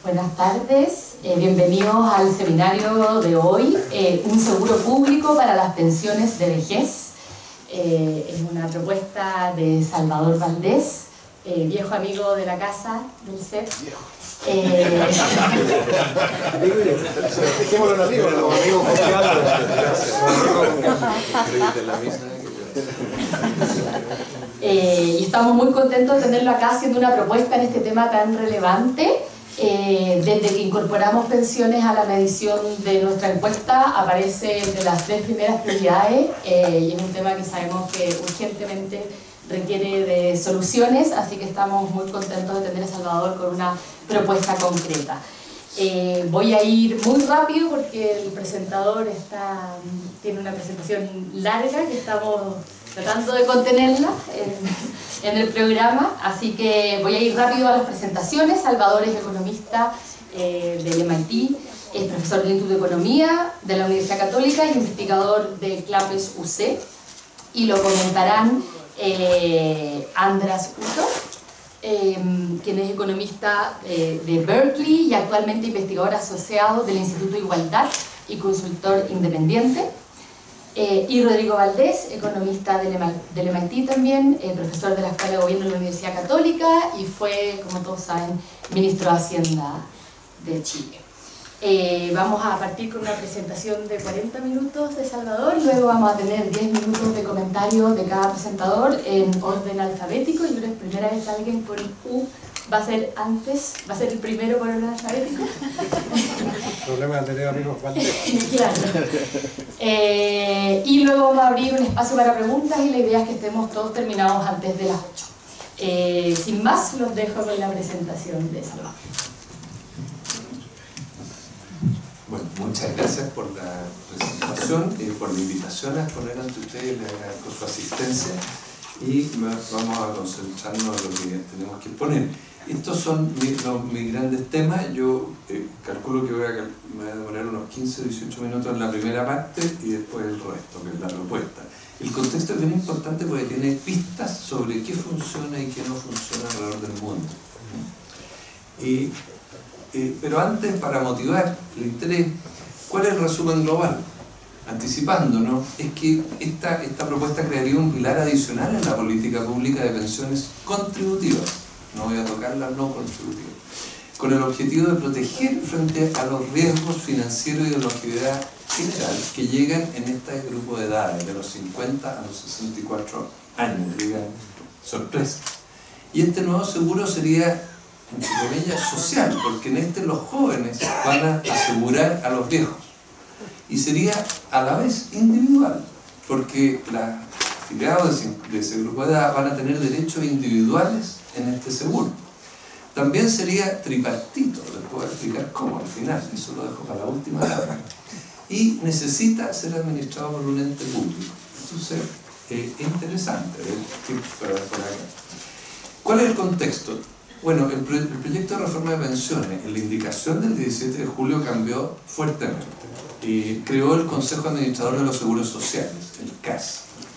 Buenas tardes, bienvenidos al seminario de hoy, un seguro público para las pensiones de vejez. Es una propuesta de Salvador Valdés, viejo amigo de la casa del CEP. Dejémoslo en amigo, los amigos confiados. Y estamos muy contentos de tenerlo acá haciendo una propuesta en este tema tan relevante. Desde que incorporamos pensiones a la medición de nuestra encuesta aparece entre las 3 primeras prioridades y es un tema que sabemos que urgentemente requiere de soluciones, así que estamos muy contentos de tener a Salvador con una propuesta concreta. Voy a ir muy rápido porque el presentador tiene una presentación larga que estamos tratando de contenerla en el programa, así que voy a ir rápido a las presentaciones. Salvador es economista del MIT, es profesor del Instituto de Economía de la Universidad Católica y investigador de CLAPES UC, y lo comentarán András Uto, quien es economista de Berkeley y actualmente investigador asociado del Instituto de Igualdad y consultor independiente. Y Rodrigo Valdés, economista del MIT también, profesor de la Escuela de Gobierno de la Universidad Católica y fue, como todos saben, ministro de Hacienda de Chile. Vamos a partir con una presentación de 40 minutos de Salvador, luego vamos a tener 10 minutos de comentarios de cada presentador en orden alfabético. Yo creo que es primera vez que alguien con U va a ser el primero por orden alfabético. El problema de tener amigos Valdés. Claro. Y luego vamos a abrir un espacio para preguntas y la idea es que estemos todos terminados antes de las 8. Sin más, los dejo con la presentación de Salvador. Bueno, muchas gracias por la presentación y por la invitación a exponer ante ustedes, les agradezco su asistencia y vamos a concentrarnos en lo que tenemos que exponer. Estos son mis grandes temas. Yo calculo que me voy a demorar unos 15 o 18 minutos en la primera parte y después el resto, que es la propuesta. El contexto es bien importante porque tiene pistas sobre qué funciona y qué no funciona alrededor del mundo. Pero antes, para motivar el interés, ¿cuál es el resumen global? Anticipándonos, es que esta propuesta crearía un pilar adicional en la política pública de pensiones contributivas. No voy a tocar las no contributivas, con el objetivo de proteger frente a los riesgos financieros y de longevidad general que llegan en este grupo de edades, de los 50 a los 64 años, digan, sorpresa. Y este nuevo seguro sería, entre comillas, social, porque en este los jóvenes van a asegurar a los viejos. Y sería a la vez individual, porque los afiliados de ese grupo de edad van a tener derechos individuales en este seguro. También sería tripartito, les puedo explicar cómo al final, eso lo dejo para la última etapa. Y necesita ser administrado por un ente público. Entonces, es interesante ver qué por acá. ¿Cuál es el contexto? Bueno, el proyecto de reforma de pensiones, en la indicación del 17 de julio cambió fuertemente. Creó el Consejo Administrador de los Seguros Sociales, el CAS.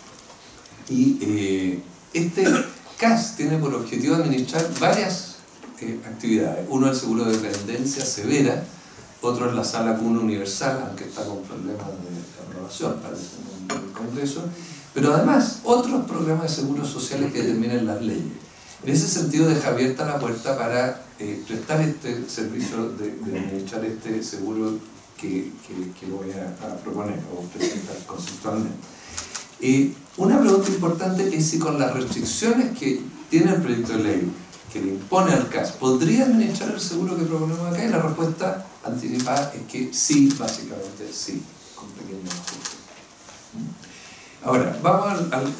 Y este CAS tiene por objetivo administrar varias actividades. Uno es el seguro de dependencia severa, otro es la sala común universal, aunque está con problemas de aprobación, parece, en el Congreso, pero además otros programas de seguros sociales que determinan las leyes. En ese sentido deja abierta la puerta para prestar este servicio de administrar este seguro que voy a proponer o presentar conceptualmente. Una pregunta importante es si con las restricciones que tiene el proyecto de ley que le impone al CAS, ¿podría administrar el seguro que proponemos acá? Y la respuesta anticipada es que sí, básicamente sí, con pequeños ajustes. Ahora, vamos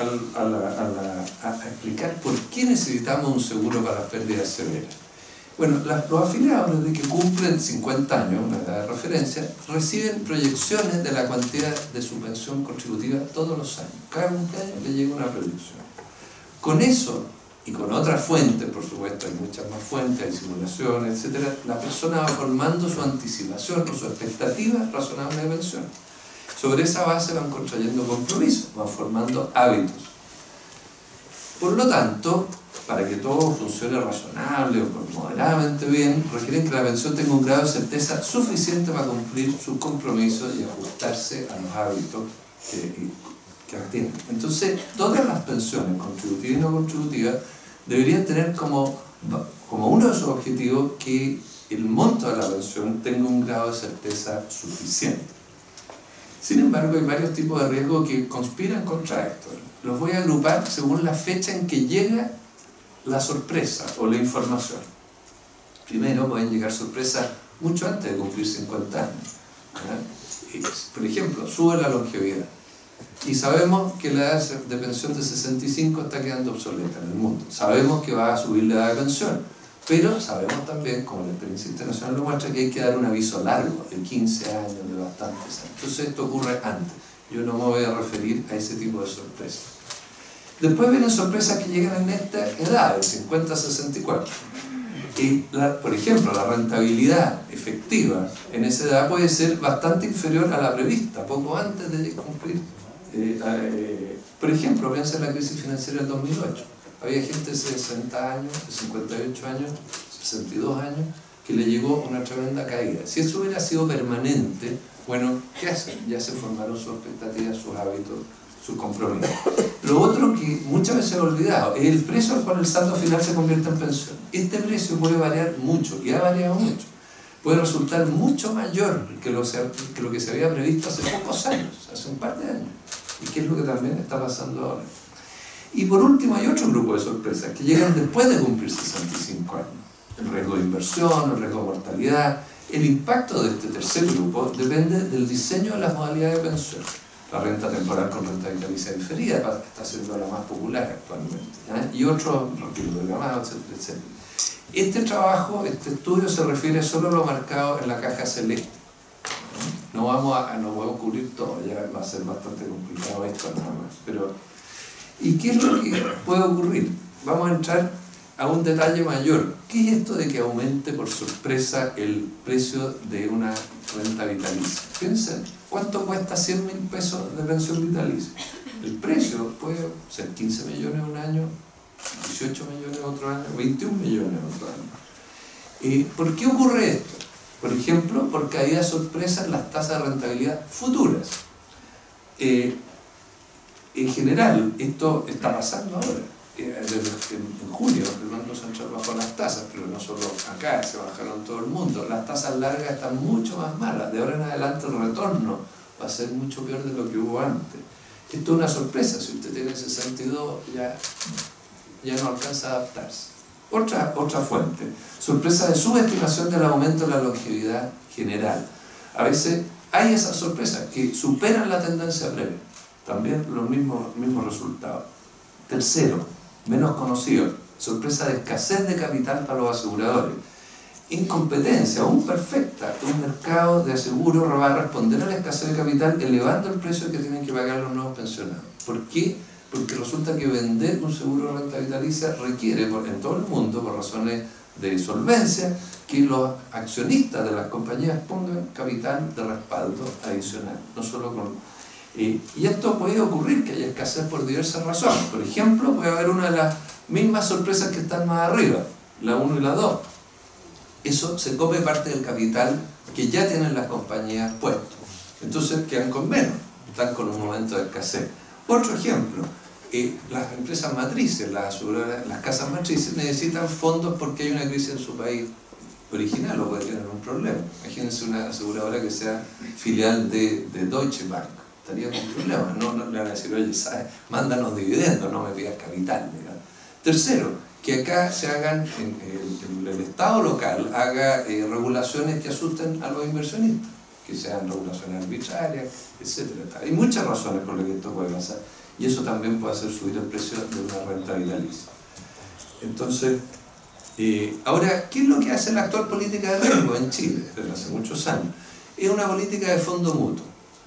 a explicar por qué necesitamos un seguro para las pérdidas severas. Bueno, los afiliados, desde que cumplen 50 años, una edad de referencia, reciben proyecciones de la cuantía de su pensión contributiva todos los años. Cada cumpleaños le llega una proyección. Con eso, y con otras fuentes, por supuesto, hay muchas más fuentes, hay simulaciones, etc., la persona va formando su anticipación o su expectativa razonable de pensión. Sobre esa base van contrayendo compromisos, van formando hábitos. Por lo tanto, para que todo funcione razonable o moderadamente bien, requieren que la pensión tenga un grado de certeza suficiente para cumplir sus compromisos y ajustarse a los hábitos que tienen. Entonces, todas las pensiones, contributivas y no contributivas, deberían tener como uno de sus objetivos que el monto de la pensión tenga un grado de certeza suficiente. Sin embargo, hay varios tipos de riesgos que conspiran contra esto. Los voy a agrupar según la fecha en que llega la sorpresa o la información. Primero, pueden llegar sorpresas mucho antes de cumplir 50 años. Por ejemplo, sube la longevidad. Y sabemos que la edad de pensión de 65 está quedando obsoleta en el mundo. Sabemos que va a subir la edad de pensión, pero sabemos también, como la experiencia internacional lo muestra, que hay que dar un aviso largo, de 15 años, de bastantes años. Entonces esto ocurre antes. Yo no me voy a referir a ese tipo de sorpresas. Después vienen sorpresas que llegan en esta edad, de 50 a 64. Por ejemplo, la rentabilidad efectiva en esa edad puede ser bastante inferior a la prevista, poco antes de cumplir. Por ejemplo, piensa en la crisis financiera del 2008. Había gente de 60 años, de 58 años, 62 años, que le llegó una tremenda caída. Si eso hubiera sido permanente, bueno, ¿qué hacen? Ya se formaron sus expectativas, sus hábitos, sus compromisos. Lo otro que muchas veces he olvidado es el precio al cual el saldo final se convierte en pensión. Este precio puede variar mucho, y ha variado mucho. Puede resultar mucho mayor que lo que se había previsto hace pocos años, hace un par de años. Y que es lo que también está pasando ahora. Y por último hay otro grupo de sorpresas que llegan después de cumplir 65 años. El riesgo de inversión, el riesgo de mortalidad. El impacto de este tercer grupo depende del diseño de las modalidades de pensión. La renta temporal con renta vitalicia diferida está siendo la más popular actualmente. Y otros, retiro de gamado, etcétera, etcétera. Este trabajo, este estudio se refiere solo a lo marcado en la caja celeste. No podemos cubrir todo, ya va a ser bastante complicado esto nada más. Pero, ¿y qué es lo que puede ocurrir? Vamos a entrar a un detalle mayor. ¿Qué es esto de que aumente por sorpresa el precio de una renta vitalicia? Piensen, ¿cuánto cuesta 100.000 pesos de pensión vitalicia? El precio puede ser 15 millones un año, 18 millones otro año, 21 millones otro año. ¿Por qué ocurre esto? Por ejemplo, porque había sorpresas en las tasas de rentabilidad futuras. En general, esto está pasando ahora. En junio el Banco Central bajó las tasas, pero no solo acá, se bajaron todo el mundo. Las tasas largas están mucho más malas. De ahora en adelante el retorno va a ser mucho peor de lo que hubo antes. Esto es una sorpresa. Si usted tiene 62, ya no alcanza a adaptarse. Otra fuente, sorpresa de subestimación del aumento de la longevidad general. A veces hay esas sorpresas que superan la tendencia previa, también los mismos resultados. Tercero, menos conocido, sorpresa de escasez de capital para los aseguradores. Incompetencia, aún perfecta, un mercado de aseguro va a responder a la escasez de capital elevando el precio que tienen que pagar los nuevos pensionados. ¿Por qué? Porque resulta que vender un seguro de renta vitalicia requiere en todo el mundo, por razones de solvencia, que los accionistas de las compañías pongan capital de respaldo adicional, no solo y esto puede ocurrir que haya escasez por diversas razones. Por ejemplo, puede haber una de las mismas sorpresas que están más arriba, la 1 y la 2. Eso se come parte del capital que ya tienen las compañías puesto. Entonces quedan con menos, están con un momento de escasez. Otro ejemplo, las empresas matrices, las casas matrices necesitan fondos porque hay una crisis en su país original o puede tener un problema. Imagínense una aseguradora que sea filial de Deutsche Bank, estaría con problemas, no le van a decir, oye, ¿sabes? Mándanos dividendos, no me pidas capital. ¿verdad? Tercero, que acá se hagan, el Estado local haga regulaciones que asusten a los inversionistas, que sean regulaciones arbitrarias, etc. Hay muchas razones por las que esto puede pasar y eso también puede hacer subir el precio de una renta vitalicia. Entonces, ahora, ¿qué es lo que hace la actual política de riesgo en Chile desde hace muchos años? Es una política de fondo mutuo.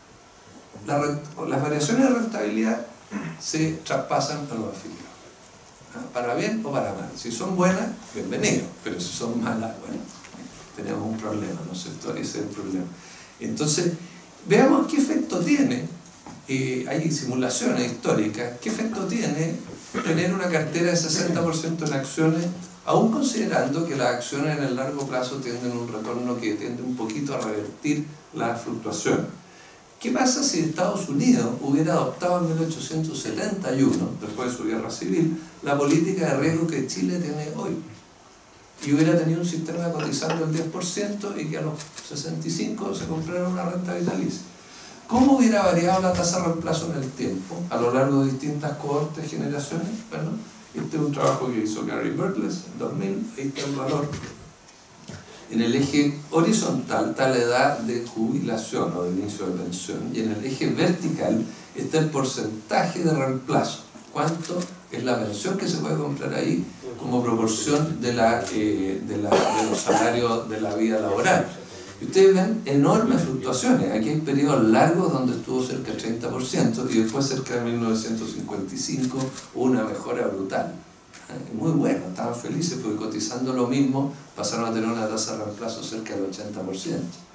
Las variaciones de rentabilidad se traspasan a los afiliados, para bien o para mal. Si son buenas, bienvenido, pero si son malas, bueno, tenemos un problema, ¿no es cierto? Ese es el problema. Entonces, veamos qué efecto tiene, hay simulaciones históricas, qué efecto tiene tener una cartera de 60% en acciones, aún considerando que las acciones en el largo plazo tienen un retorno que tiende un poquito a revertir la fluctuación. ¿Qué pasa si Estados Unidos hubiera adoptado en 1871, después de su guerra civil, la política de riesgo que Chile tiene hoy? Y hubiera tenido un sistema cotizando el 10% y que a los 65 se comprara una renta vitalicia. ¿Cómo hubiera variado la tasa de reemplazo en el tiempo, a lo largo de distintas cohortes, generaciones? Bueno, este es un trabajo que hizo Gary Burles en 2000, ahí está el valor. En el eje horizontal está la edad de jubilación o de inicio de pensión, y en el eje vertical está el porcentaje de reemplazo. ¿Cuánto es la pensión que se puede comprar ahí como proporción de los salarios de la vida laboral? Y ustedes ven enormes fluctuaciones. Aquí hay periodos largos donde estuvo cerca del 30% y después cerca de 1955 hubo una mejora brutal. Muy bueno, estaban felices porque cotizando lo mismo pasaron a tener una tasa de reemplazo cerca del 80%.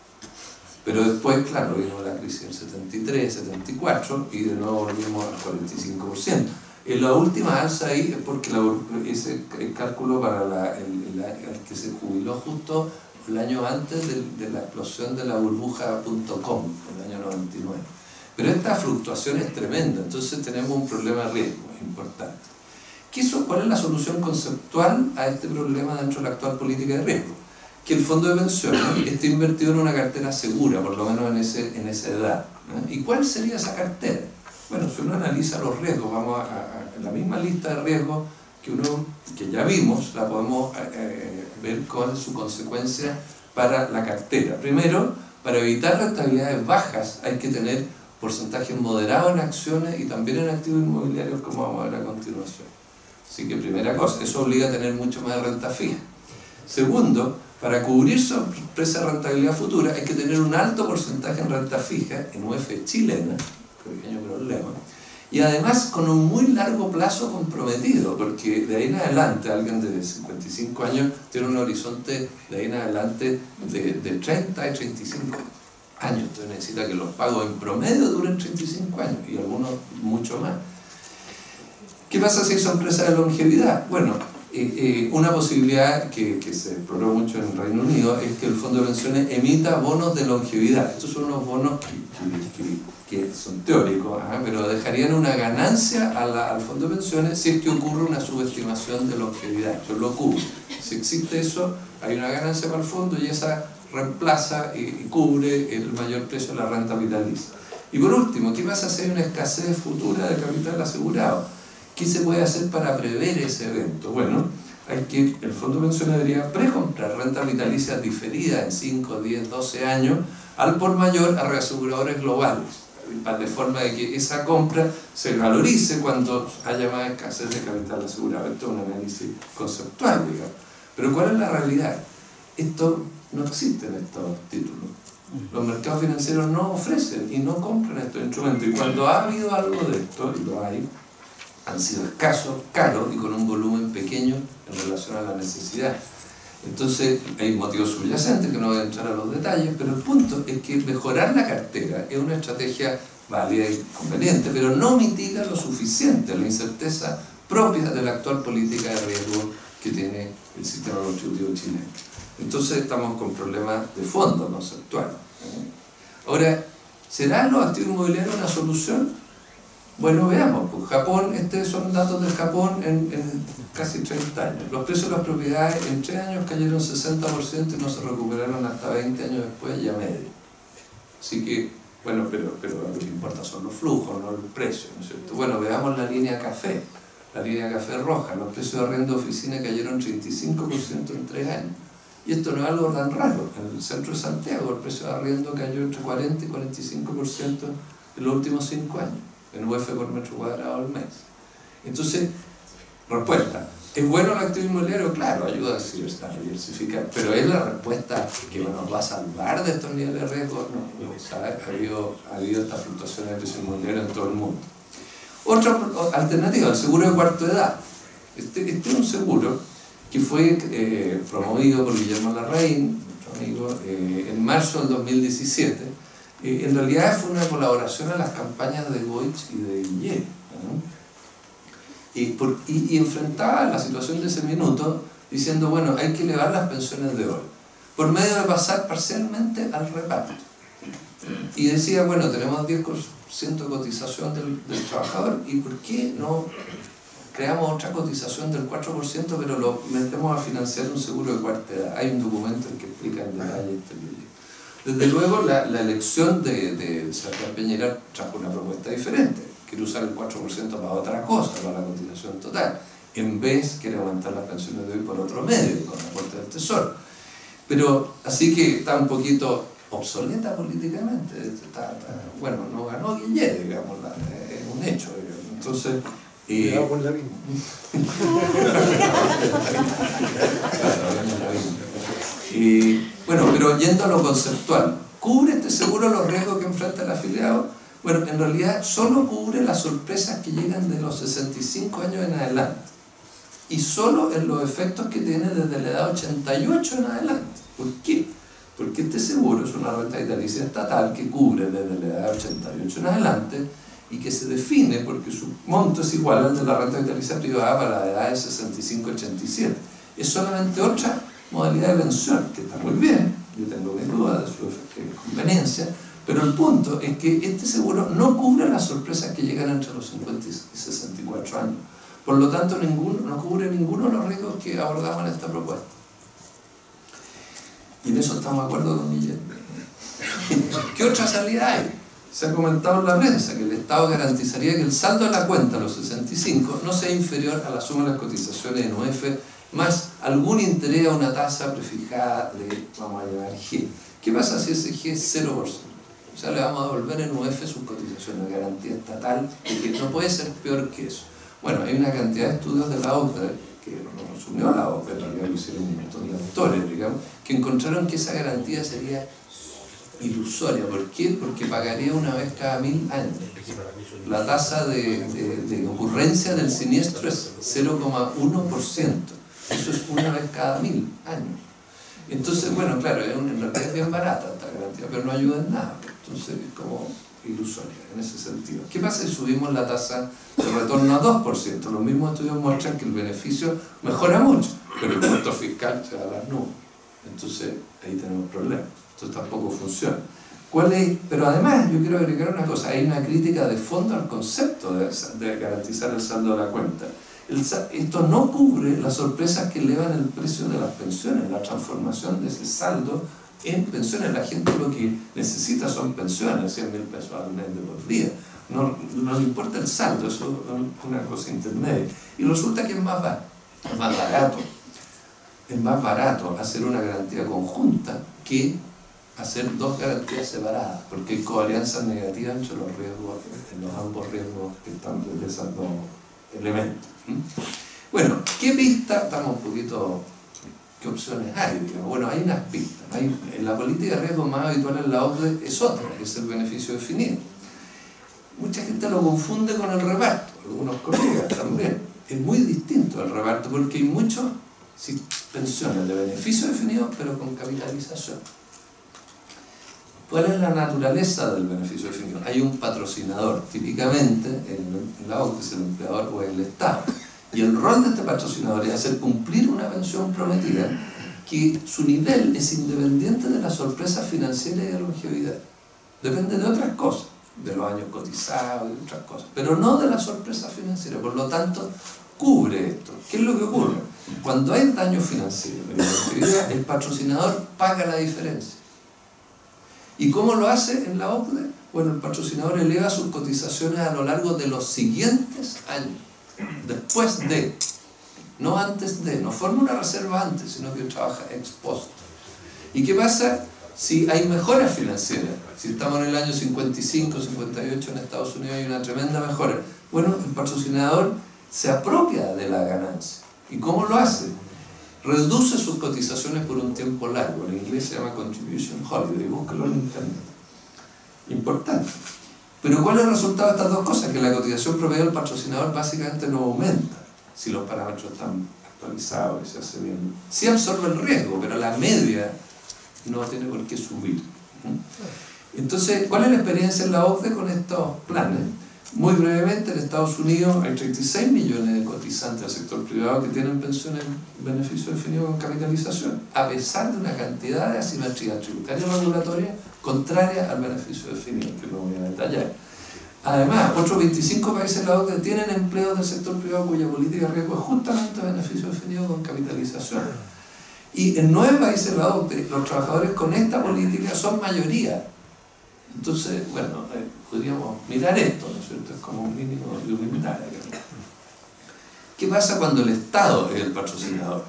Pero después, claro, vino la crisis del 73, 74 y de nuevo volvimos al 45%. En la última alza ahí es porque ese cálculo para el que se jubiló justo el año antes de la explosión de la burbuja.com, el año 99. Pero esta fluctuación es tremenda, entonces tenemos un problema de riesgo importante. ¿Cuál es la solución conceptual a este problema dentro de la actual política de riesgo? Que el fondo de pensiones esté invertido en una cartera segura, por lo menos en esa edad. ¿Y cuál sería esa cartera? Bueno, si uno analiza los riesgos, vamos a la misma lista de riesgos que ya vimos, la podemos ver con su consecuencia para la cartera. Primero, para evitar rentabilidades bajas hay que tener porcentajes moderados en acciones y también en activos inmobiliarios, como vamos a ver a continuación. Así que primera cosa, eso obliga a tener mucho más de renta fija. Segundo, para cubrir sorpresa de rentabilidad futura hay que tener un alto porcentaje en renta fija, en UF chilena, pequeño problema, y además con un muy largo plazo comprometido, porque de ahí en adelante alguien de 55 años tiene un horizonte de ahí en adelante de 30 y 35 años. Entonces necesita que los pagos en promedio duren 35 años y algunos mucho más. ¿Qué pasa si hay sorpresa de longevidad? Bueno, una posibilidad que se exploró mucho en el Reino Unido es que el fondo de pensiones emita bonos de longevidad. Estos son unos bonos que son teóricos, pero dejarían una ganancia al fondo de pensiones si es que ocurre una subestimación de longevidad. Eso lo cubre. Si existe eso, hay una ganancia para el fondo y esa reemplaza y cubre el mayor precio de la renta vitalicia. Y por último, ¿qué pasa si hay una escasez futura de capital asegurado? ¿Qué se puede hacer para prever ese evento? Bueno, el fondo de pensiones debería precomprar rentas vitalicias diferidas en 5, 10, 12 años al por mayor a reaseguradores globales, de forma de que esa compra se valorice cuando haya más escasez de capital asegurado. Esto es un análisis conceptual, digamos. Pero ¿cuál es la realidad? Esto no existe en estos títulos. Los mercados financieros no ofrecen y no compran estos instrumentos. Y cuando ha habido algo de esto, y lo hay, han sido escasos, caros y con un volumen pequeño en relación a la necesidad. Entonces hay motivos subyacentes que no voy a entrar a los detalles, pero el punto es que mejorar la cartera es una estrategia válida y conveniente, pero no mitiga lo suficiente la incerteza propia de la actual política de riesgo que tiene el sistema contributivo chileno. Entonces estamos con problemas de fondo conceptual. Ahora, ¿serán los activos inmobiliarios una solución? Bueno, veamos, pues Japón, estos son datos del Japón en casi 30 años. Los precios de las propiedades en 3 años cayeron 60% y no se recuperaron hasta 20 años después y a medio. Así que, bueno, pero lo que importa son los flujos, no el precio, ¿no es cierto? Bueno, veamos la línea café roja. Los precios de arriendo de oficina cayeron 35% en 3 años. Y esto no es algo tan raro. En el centro de Santiago el precio de arriendo cayó entre 40 y 45% en los últimos 5 años. En UF por metro cuadrado al mes. Entonces, respuesta, ¿es bueno el activo inmobiliario? Claro, ayuda a diversificar, pero ¿es la respuesta que nos va a salvar de estos niveles de riesgo? No, ¿sabes? Ha habido estas fluctuaciones de precio inmobiliario en todo el mundo. Otra alternativa, el seguro de cuarta edad. Este es un seguro que fue promovido por Guillermo Larraín, nuestro amigo, en marzo del 2017. En realidad fue una colaboración a las campañas de Goich y de Guillet, ¿no? Y enfrentaba la situación de ese minuto diciendo, bueno, hay que elevar las pensiones de hoy, por medio de pasar parcialmente al reparto. Y decía, bueno, tenemos 10% de cotización del trabajador, ¿y por qué no creamos otra cotización del 4%, pero lo metemos a financiar un seguro de cuarta edad? Hay un documento que explica en detalle este video. Desde luego, la elección de Sebastián Piñera trajo una propuesta diferente. Quiere usar el 4% para otra cosa, para la cotización total. En vez, quiere aumentar las pensiones de hoy por otro medio, con la aporte del Tesoro. Pero, así que está un poquito obsoleta políticamente. Bueno, no ganó Guillet, digamos, es un hecho. Entonces, cuidado con la misma. Bueno, pero yendo a lo conceptual, ¿cubre este seguro los riesgos que enfrenta el afiliado? Bueno, en realidad solo cubre las sorpresas que llegan de los 65 años en adelante, y solo en los efectos que tiene desde la edad 88 en adelante. ¿Por qué? Porque este seguro es una renta vitalicia estatal que cubre desde la edad 88 en adelante, y que se define porque su monto es igual al de la renta vitalicia privada para la edad de 65-87. Es solamente otra modalidad de pensión, que está muy bien, yo tengo mis dudas de su conveniencia, pero el punto es que este seguro no cubre las sorpresas que llegan entre los 50 y 64 años. Por lo tanto, no cubre ninguno de los riesgos que abordamos en esta propuesta. Y en eso estamos de acuerdo con Guillermo. ¿Qué otra salida hay? Se ha comentado en la prensa que el Estado garantizaría que el saldo de la cuenta a los 65 no sea inferior a la suma de las cotizaciones en UF más algún interés a una tasa prefijada de, vamos a llamar G. ¿Qué pasa si ese G es 0%? O sea, le vamos a devolver en UF sus cotizaciones de garantía estatal, y que no puede ser peor que eso. Bueno, hay una cantidad de estudios de la OCDE, que no asumió la OCDE, en realidad lo hicieron un montón de autores, digamos, que encontraron que esa garantía sería ilusoria. ¿Por qué? Porque pagaría una vez cada 1000 años. La tasa de ocurrencia del siniestro es 0,1%. Eso es una vez cada 1000 años. Entonces, bueno, claro, en realidad es bien barata esta garantía, pero no ayuda en nada. Entonces es como ilusoria en ese sentido. ¿Qué pasa si subimos la tasa de retorno a 2%? Los mismos estudios muestran que el beneficio mejora mucho, pero el costo fiscal se va a las nubes. Entonces ahí tenemos problemas. Entonces tampoco funciona. Pero además, yo quiero agregar una cosa, hay una crítica de fondo al concepto de garantizar el saldo de la cuenta. Esto no cubre las sorpresas que elevan el precio de las pensiones, la transformación de ese saldo en pensiones. La gente lo que necesita son pensiones, 100.000 pesos al mes de por día. No le importa el saldo, eso es una cosa intermedia. Y resulta que es más barato. Es más barato hacer una garantía conjunta que hacer dos garantías separadas, porque hay coalianzas negativas entre los riesgos, en los ambos riesgos que están desde esos dos elementos. Bueno, ¿qué pista? Estamos un poquito... ¿Qué opciones hay? Digamos? Bueno, hay unas pistas. En la política de riesgo más habitual en la OCDE es otra, que es el beneficio definido. Mucha gente lo confunde con el reparto, algunos colegas también. Es muy distinto el reparto porque hay muchas pensiones de beneficio definido, pero con capitalización. ¿Cuál es la naturaleza del beneficio definido? Hay un patrocinador, típicamente en la OCDE es el empleador o el Estado. Y el rol de este patrocinador es hacer cumplir una pensión prometida que su nivel es independiente de la sorpresa financiera y de longevidad. Depende de otras cosas, de los años cotizados y otras cosas, pero no de la sorpresa financiera. Por lo tanto, cubre esto. ¿Qué es lo que ocurre? Cuando hay daño financiero y longevidad, el patrocinador paga la diferencia. ¿Y cómo lo hace en la OCDE? Bueno, el patrocinador eleva sus cotizaciones a lo largo de los siguientes años. Después de, no antes de, no forma una reserva antes, sino que trabaja ex post. ¿Y qué pasa si hay mejoras financieras? Si estamos en el año 55, 58 en Estados Unidos hay una tremenda mejora. Bueno, el patrocinador se apropia de la ganancia. ¿Y cómo lo hace? Reduce sus cotizaciones por un tiempo largo. En inglés se llama contribution holiday, búscalo en internet. Importante. Pero ¿cuál es el resultado de estas dos cosas? Que la cotización promedio del patrocinador básicamente no aumenta si los parámetros están actualizados y se hace bien. Sí absorbe el riesgo, pero la media no tiene por qué subir. Entonces, ¿cuál es la experiencia en la OCDE con estos planes? Muy brevemente, en Estados Unidos hay 36 millones de cotizantes del sector privado que tienen pensiones en beneficio definido con capitalización, a pesar de una cantidad de asimetrías tributarias regulatorias contrarias al beneficio definido, que no voy a detallar. Además, otros 25 países de la OCDE tienen empleos del sector privado cuya política de riesgo es justamente beneficio definido con capitalización. Y en 9 países de la OCDE, los trabajadores con esta política son mayoría. Entonces, bueno, podríamos mirar esto, ¿no es cierto? Es como un mínimo de humildad. ¿Qué pasa cuando el Estado es el patrocinador?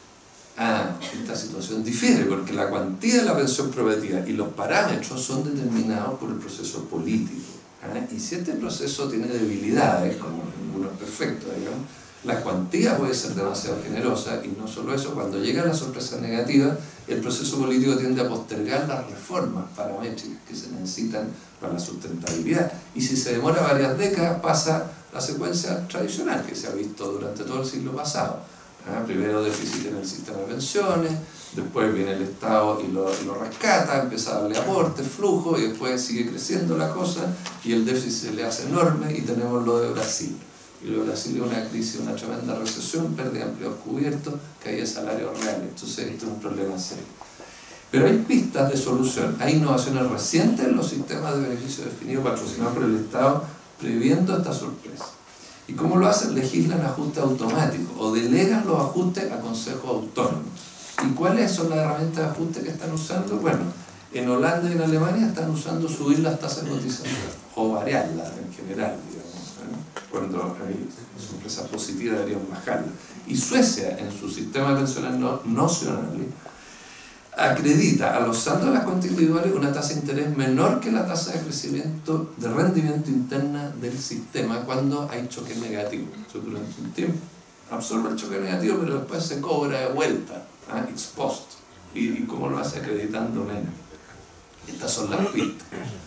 Esta situación difiere porque la cuantía de la pensión prometida y los parámetros son determinados por el proceso político. Y si este proceso tiene debilidades, como ninguno es perfecto, digamos, la cuantía puede ser demasiado generosa y no solo eso, cuando llega la sorpresa negativa, el proceso político tiende a postergar las reformas paramétricas que se necesitan para la sustentabilidad. Y si se demora varias décadas, pasa la secuencia tradicional que se ha visto durante todo el siglo pasado. Primero déficit en el sistema de pensiones, después viene el Estado y lo rescata, empieza a darle aportes, flujo, y después sigue creciendo la cosa y el déficit se le hace enorme y tenemos lo de Brasil. Y lo de Brasil es una crisis, una tremenda recesión, pérdida de empleos cubiertos, caída de salarios reales. Entonces esto es un problema serio. Pero hay pistas de solución, hay innovaciones recientes en los sistemas de beneficio definido patrocinados por el Estado, previendo esta sorpresa. ¿Y cómo lo hacen? Legislan ajustes automáticos o delegan los ajustes a consejos autónomos. ¿Y cuáles son las herramientas de ajuste que están usando? Bueno, en Holanda y en Alemania están usando subir las tasas de cotización o variarlas en general, digamos. Cuando hay sorpresas positivas deberían bajarlas. Y Suecia, en su sistema de pensiones nacionales, acredita a los saldos de las cuentas individuales una tasa de interés menor que la tasa de crecimiento de rendimiento interna del sistema cuando hay choque negativo. Entonces, durante un tiempo absorbe el choque negativo, pero después se cobra de vuelta, ex post. ¿Y cómo lo hace? Acreditando menos. Estas son las pistas.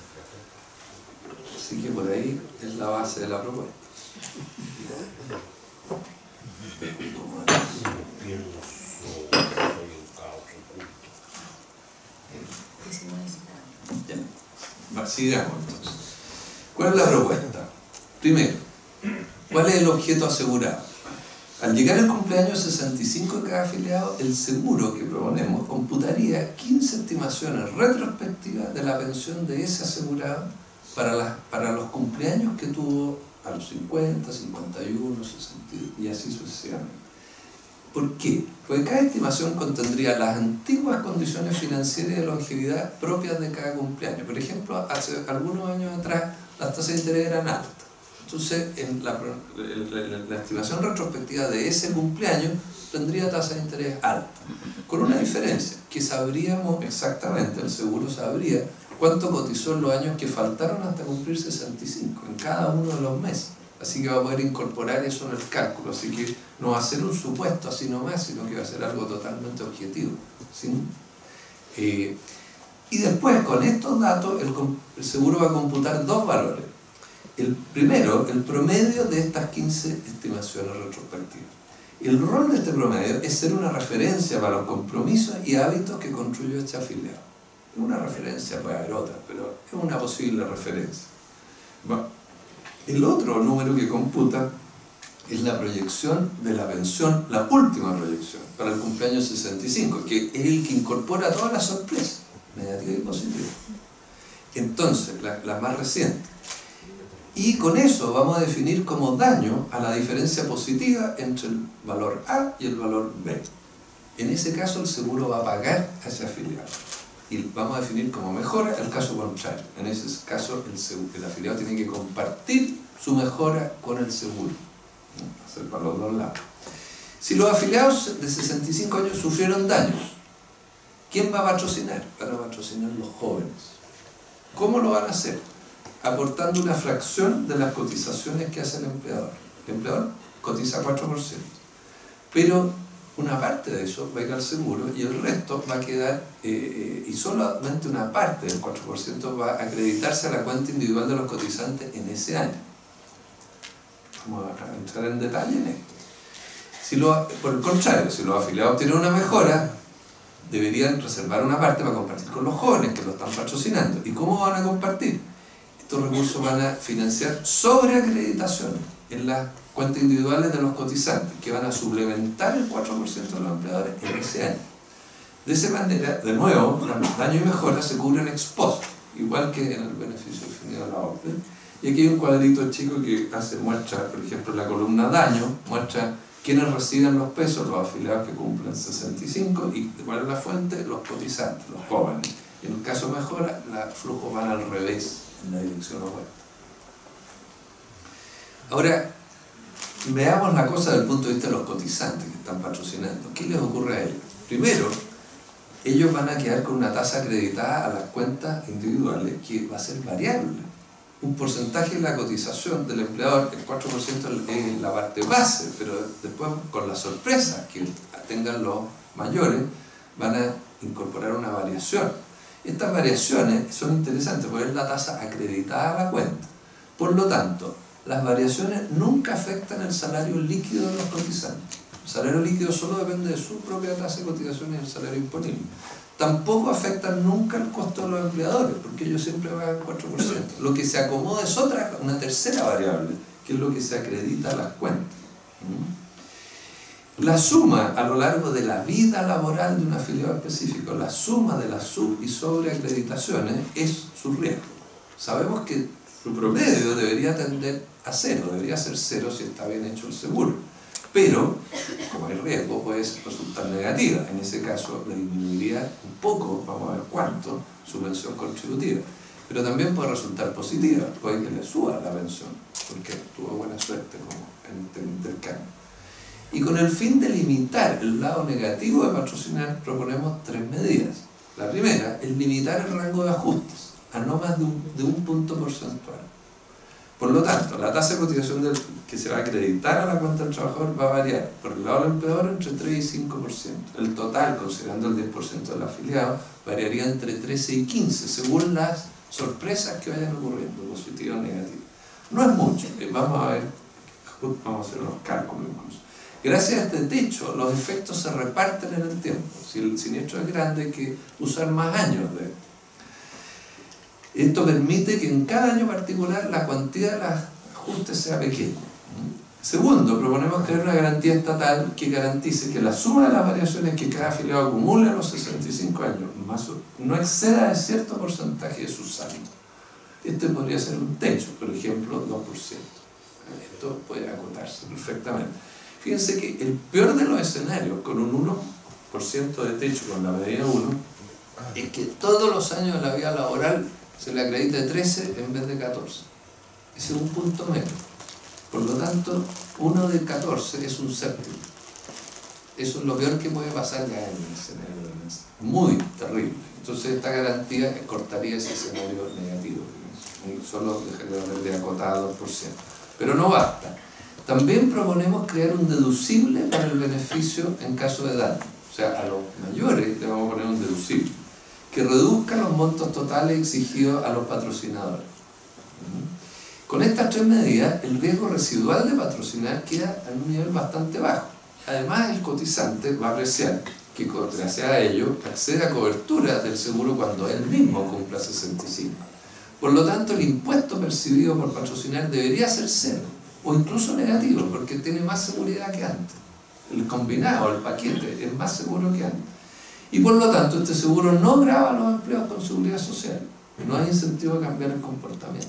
Así que por ahí es la base de la propuesta. Ya. Sigamos entonces. ¿Cuál es la propuesta? Primero, ¿cuál es el objeto asegurado? Al llegar el cumpleaños 65 de cada afiliado, el seguro que proponemos computaría 15 estimaciones retrospectivas de la pensión de ese asegurado para los cumpleaños que tuvo a los 50, 51, 60 y así sucesivamente. ¿Por qué? Porque cada estimación contendría las antiguas condiciones financieras y de longevidad propias de cada cumpleaños. Por ejemplo, hace algunos años atrás las tasas de interés eran altas. Entonces, en la estimación retrospectiva de ese cumpleaños tendría tasa de interés alta. Con una diferencia, que sabríamos exactamente, el seguro sabría cuánto cotizó en los años que faltaron hasta cumplir 65, en cada uno de los meses. Así que va a poder incorporar eso en el cálculo. Así que no va a ser un supuesto así nomás, sino que va a ser algo totalmente objetivo. ¿Sí? Y después, con estos datos, el seguro va a computar dos valores. El primero, el promedio de estas 15 estimaciones retrospectivas. El rol de este promedio es ser una referencia para los compromisos y hábitos que construyó este afiliado. Es una referencia, puede haber otras, pero es una posible referencia. Bueno, el otro número que computa es la proyección de la pensión, la última proyección, para el cumpleaños 65, que es el que incorpora todas las sorpresas, negativas y positivas. Entonces, la más reciente. Y con eso vamos a definir como daño a la diferencia positiva entre el valor A y el valor B. En ese caso el seguro va a pagar a ese afiliado. Y vamos a definir como mejora el caso contrario. En ese caso el afiliado tiene que compartir su mejora con el seguro. Hacer para los dos lados. Si los afiliados de 65 años sufrieron daños, ¿quién va a patrocinar? Van a patrocinar los jóvenes. ¿Cómo lo van a hacer? Aportando una fracción de las cotizaciones que hace el empleador. El empleador cotiza 4%, pero una parte de eso va a ir al seguro y el resto va a quedar, y solamente una parte del 4% va a acreditarse a la cuenta individual de los cotizantes en ese año. Vamos a entrar en detalle en esto. Por el contrario, si los afiliados tienen una mejora, deberían reservar una parte para compartir con los jóvenes que lo están patrocinando. ¿Y cómo van a compartir? estos recursos van a financiar sobreacreditaciones en las cuentas individuales de los cotizantes, que van a suplementar el 4% de los empleadores en ese año. De esa manera, de nuevo, los daños y mejoras se cubren ex post, igual que en el beneficio definido de la orden. Y aquí hay un cuadrito chico que muestra, por ejemplo, la columna daño, muestra quiénes reciben los pesos, los afiliados que cumplen 65, y cuál es la fuente, los cotizantes, los jóvenes. Y en el caso mejora, los flujos van al revés, en la dirección opuesta. Ahora, veamos la cosa desde el punto de vista de los cotizantes que están patrocinando. ¿Qué les ocurre a ellos? Primero, ellos van a quedar con una tasa acreditada a las cuentas individuales que va a ser variable. Un porcentaje de la cotización del empleador, el 4% es la parte base, pero después, con la sorpresa que tengan los mayores, van a incorporar una variación. Estas variaciones son interesantes porque es la tasa acreditada a la cuenta. Por lo tanto, las variaciones nunca afectan el salario líquido de los cotizantes. El salario líquido solo depende de su propia tasa de cotización y el salario disponible. Tampoco afectan nunca el costo de los empleadores, porque ellos siempre pagan 4%. Lo que se acomoda es una tercera variable, que es lo que se acredita a las cuentas. La suma a lo largo de la vida laboral de un afiliado específico, la suma de las sub- y sobreacreditaciones es su riesgo. Sabemos que su promedio debería tender a cero, debería ser cero si está bien hecho el seguro. Pero, como hay riesgo, puede resultar negativa. En ese caso, le disminuiría un poco, vamos a ver cuánto, su pensión contributiva. Pero también puede resultar positiva, puede que le suba la pensión, porque tuvo buena suerte como en este intercambio. Y con el fin de limitar el lado negativo de patrocinar, proponemos 3 medidas. La primera es limitar el rango de ajustes a no más de un punto porcentual. Por lo tanto, la tasa de cotización que se va a acreditar a la cuenta del trabajador va a variar por el lado del empleador entre 3 y 5%. El total, considerando el 10% del afiliado, variaría entre 13 y 15%, según las sorpresas que vayan ocurriendo, positivas o negativas. No es mucho, vamos a hacer unos cálculos incluso. Gracias a este techo, los efectos se reparten en el tiempo. Si el siniestro es grande, hay que usar más años de esto. Esto permite que en cada año particular la cuantía de los ajustes sea pequeña. Segundo, proponemos crear una garantía estatal que garantice que la suma de las variaciones que cada afiliado acumule a los 65 años no exceda de cierto porcentaje de su saldo. Este podría ser un techo, por ejemplo, 2%. Esto puede acotarse perfectamente. Fíjense que el peor de los escenarios, con un 1% de techo con la medida 1, es que todos los años de la vida laboral se le acredita de 13 en vez de 14. Ese es un punto medio. Por lo tanto, 1 de 14 es un séptimo. Eso es lo peor que puede pasar ya en el escenario. Muy terrible. Entonces esta garantía cortaría ese escenario negativo. Y solo dejaría de acotada 2%. Pero no basta. También proponemos crear un deducible para el beneficio en caso de daño. O sea, a los mayores le vamos a poner un deducible que reduzca los montos totales exigidos a los patrocinadores. Con estas 3 medidas, el riesgo residual de patrocinar queda en un nivel bastante bajo. Además, el cotizante va a apreciar que, gracias a ello, accede a cobertura del seguro cuando él mismo cumpla 65. Por lo tanto, el impuesto percibido por patrocinar debería ser cero, o incluso negativo, porque tiene más seguridad que antes. El combinado, el paquete, es más seguro que antes. Y por lo tanto, este seguro no grava a los empleados con seguridad social. No hay incentivo a cambiar el comportamiento.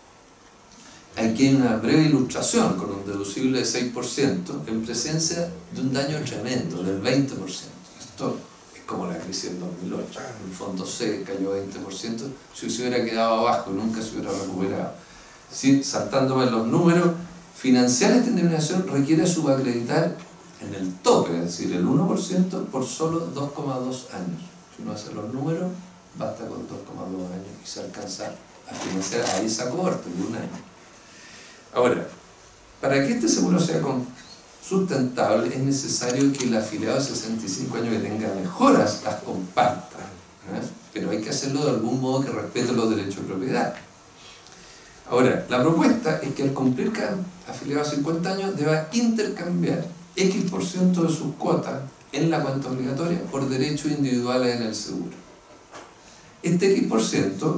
Aquí hay una breve ilustración con un deducible de 6% en presencia de un daño tremendo, del 20%. Esto es como la crisis del 2008. El fondo C cayó 20%, si se hubiera quedado abajo y nunca se hubiera recuperado. ¿Sí? Saltándome los números, financiar esta indemnización requiere subacreditar en el tope, es decir, el 1% por solo 2,2 años. Si uno hace los números, basta con 2,2 años y se alcanza a financiar a esa cohorte de un año. Ahora, para que este seguro sea sustentable, es necesario que el afiliado de 65 años que tenga mejoras las comparta, pero hay que hacerlo de algún modo que respete los derechos de propiedad. Ahora, la propuesta es que al cumplir cada afiliado de 50 años deba intercambiar X% de sus cuotas en la cuenta obligatoria por derechos individuales en el seguro. Este X%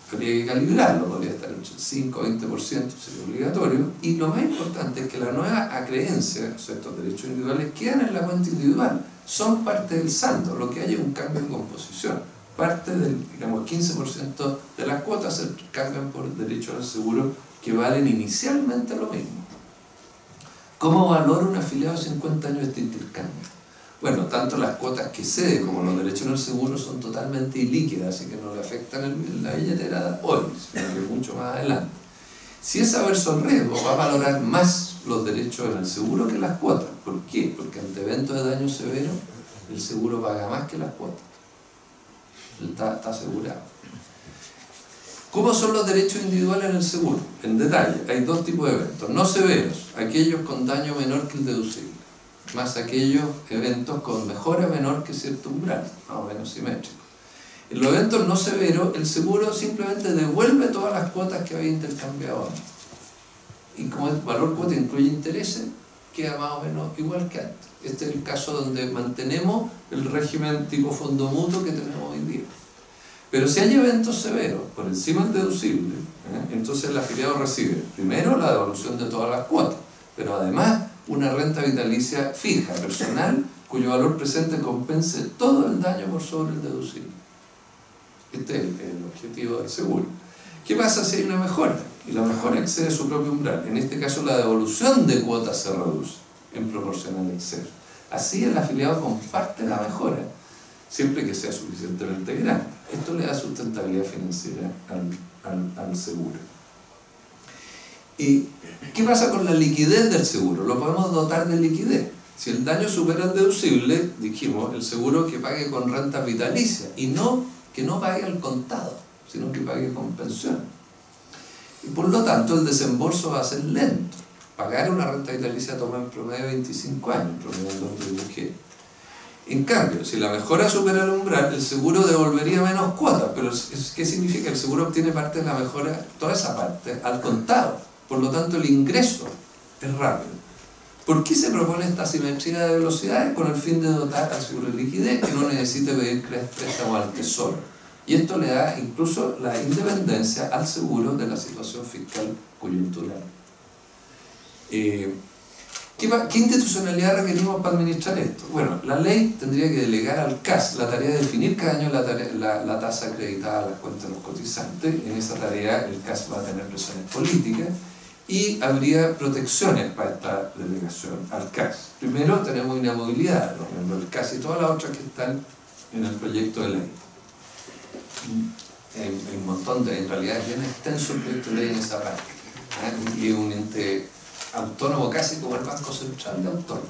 Habría que calibrarlo, podría estar entre el 5 o 20%, sería obligatorio. Y lo más importante es que la nueva acreencia, o sea, estos derechos individuales, quedan en la cuenta individual, son parte del saldo, lo que hay es un cambio en composición. Parte del, digamos, 15% de las cuotas se cambian por derechos al seguro que valen inicialmente lo mismo. ¿Cómo valora un afiliado de 50 años este intercambio? Bueno, tanto las cuotas que cede como los derechos en el seguro son totalmente ilíquidas, así que no le afectan la billetera hoy, sino que mucho más adelante. Si es averso al riesgo, va a valorar más los derechos en el seguro que las cuotas. ¿Por qué? Porque ante eventos de daño severo, el seguro paga más que las cuotas. Está asegurado. ¿Cómo son los derechos individuales en el seguro? En detalle, hay dos tipos de eventos. No severos, aquellos con daño menor que el deducible, más aquellos eventos con mejora menor que cierto umbral, más o menos simétrico. En los eventos no severos, el seguro simplemente devuelve todas las cuotas que había intercambiado antes. Y como el valor cuota incluye intereses, queda más o menos igual que antes. Este es el caso donde mantenemos el régimen tipo fondo mutuo que tenemos hoy día. Pero si hay eventos severos, por encima del deducible, entonces el afiliado recibe primero la devolución de todas las cuotas, pero además una renta vitalicia fija, personal, cuyo valor presente compense todo el daño por sobre el deducible. Este es el objetivo del seguro. ¿Qué pasa si hay una mejora? Y la mejora excede su propio umbral. En este caso la devolución de cuotas se reduce en proporción al exceso. Así el afiliado comparte la mejora, siempre que sea suficientemente grande. Esto le da sustentabilidad financiera al seguro. ¿Y qué pasa con la liquidez del seguro? Lo podemos dotar de liquidez. Si el daño supera el deducible, dijimos, el seguro que pague con renta vitalicia y que no pague al contado, sino que pague con pensión. Y por lo tanto el desembolso va a ser lento. Pagar una renta vitalicia toma en promedio 25 años, promedio donde dije. En cambio, si la mejora supera el umbral, el seguro devolvería menos cuotas. Pero ¿qué significa? El seguro obtiene parte de la mejora, toda esa parte, al contado. Por lo tanto, el ingreso es rápido. ¿Por qué se propone esta asimetría de velocidades? Con el fin de dotar al seguro de liquidez que no necesite pedir préstamo al tesoro. Y esto le da incluso la independencia al seguro de la situación fiscal coyuntural. ¿Qué institucionalidad requerimos para administrar esto? Bueno, la ley tendría que delegar al CAS la tarea de definir cada año la tasa acreditada a las cuentas de los cotizantes. En esa tarea el CAS va a tener presiones políticas y habría protecciones para esta delegación al CAS. Primero tenemos inamovilidad, los miembros del CAS y todas las otras que están en el proyecto de ley. Hay un montón en realidad es bien extenso el proyecto de ley en esa parte. Y es un ente autónomo casi como el Banco Central de Autónomo.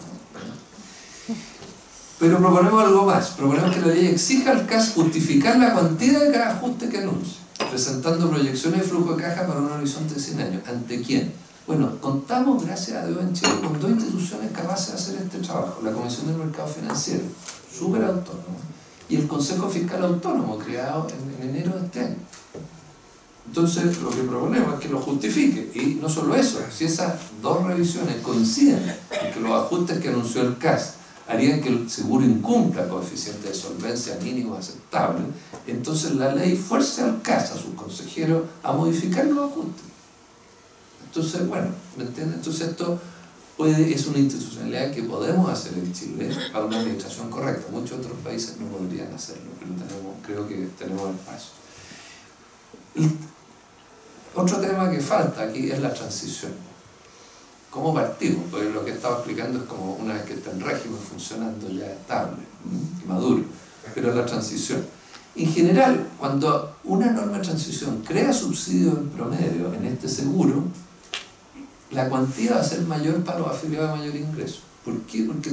Pero proponemos algo más. Proponemos que la ley exija al CAS justificar la cuantía de cada ajuste que anuncie, presentando proyecciones de flujo de caja para un horizonte de 100 años. ¿Ante quién? Bueno, contamos, gracias a Dios, en Chile con dos instituciones capaces de hacer este trabajo. La Comisión del Mercado Financiero, súper autónomo, y el Consejo Fiscal Autónomo, creado en enero de este año. Entonces, lo que proponemos es que lo justifique. Y no solo eso, si esas dos revisiones coinciden en que los ajustes que anunció el CAS harían que el seguro incumpla coeficientes de solvencia mínimos aceptables, entonces la ley fuerza al CAS, a sus consejeros, a modificar los ajustes. Entonces, bueno, ¿me entiendes? Entonces esto es una institucionalidad que podemos hacer en Chile para una administración correcta. Muchos otros países no podrían hacerlo, pero creo que tenemos el paso. Otro tema que falta aquí es la transición. ¿Cómo partimos? Pues lo que estaba explicando es como una vez que está en régimen funcionando ya estable, maduro, pero la transición. En general, cuando una norma de transición crea subsidios en promedio en este seguro, la cuantía va a ser mayor para los afiliados de mayor ingreso. ¿Por qué? Porque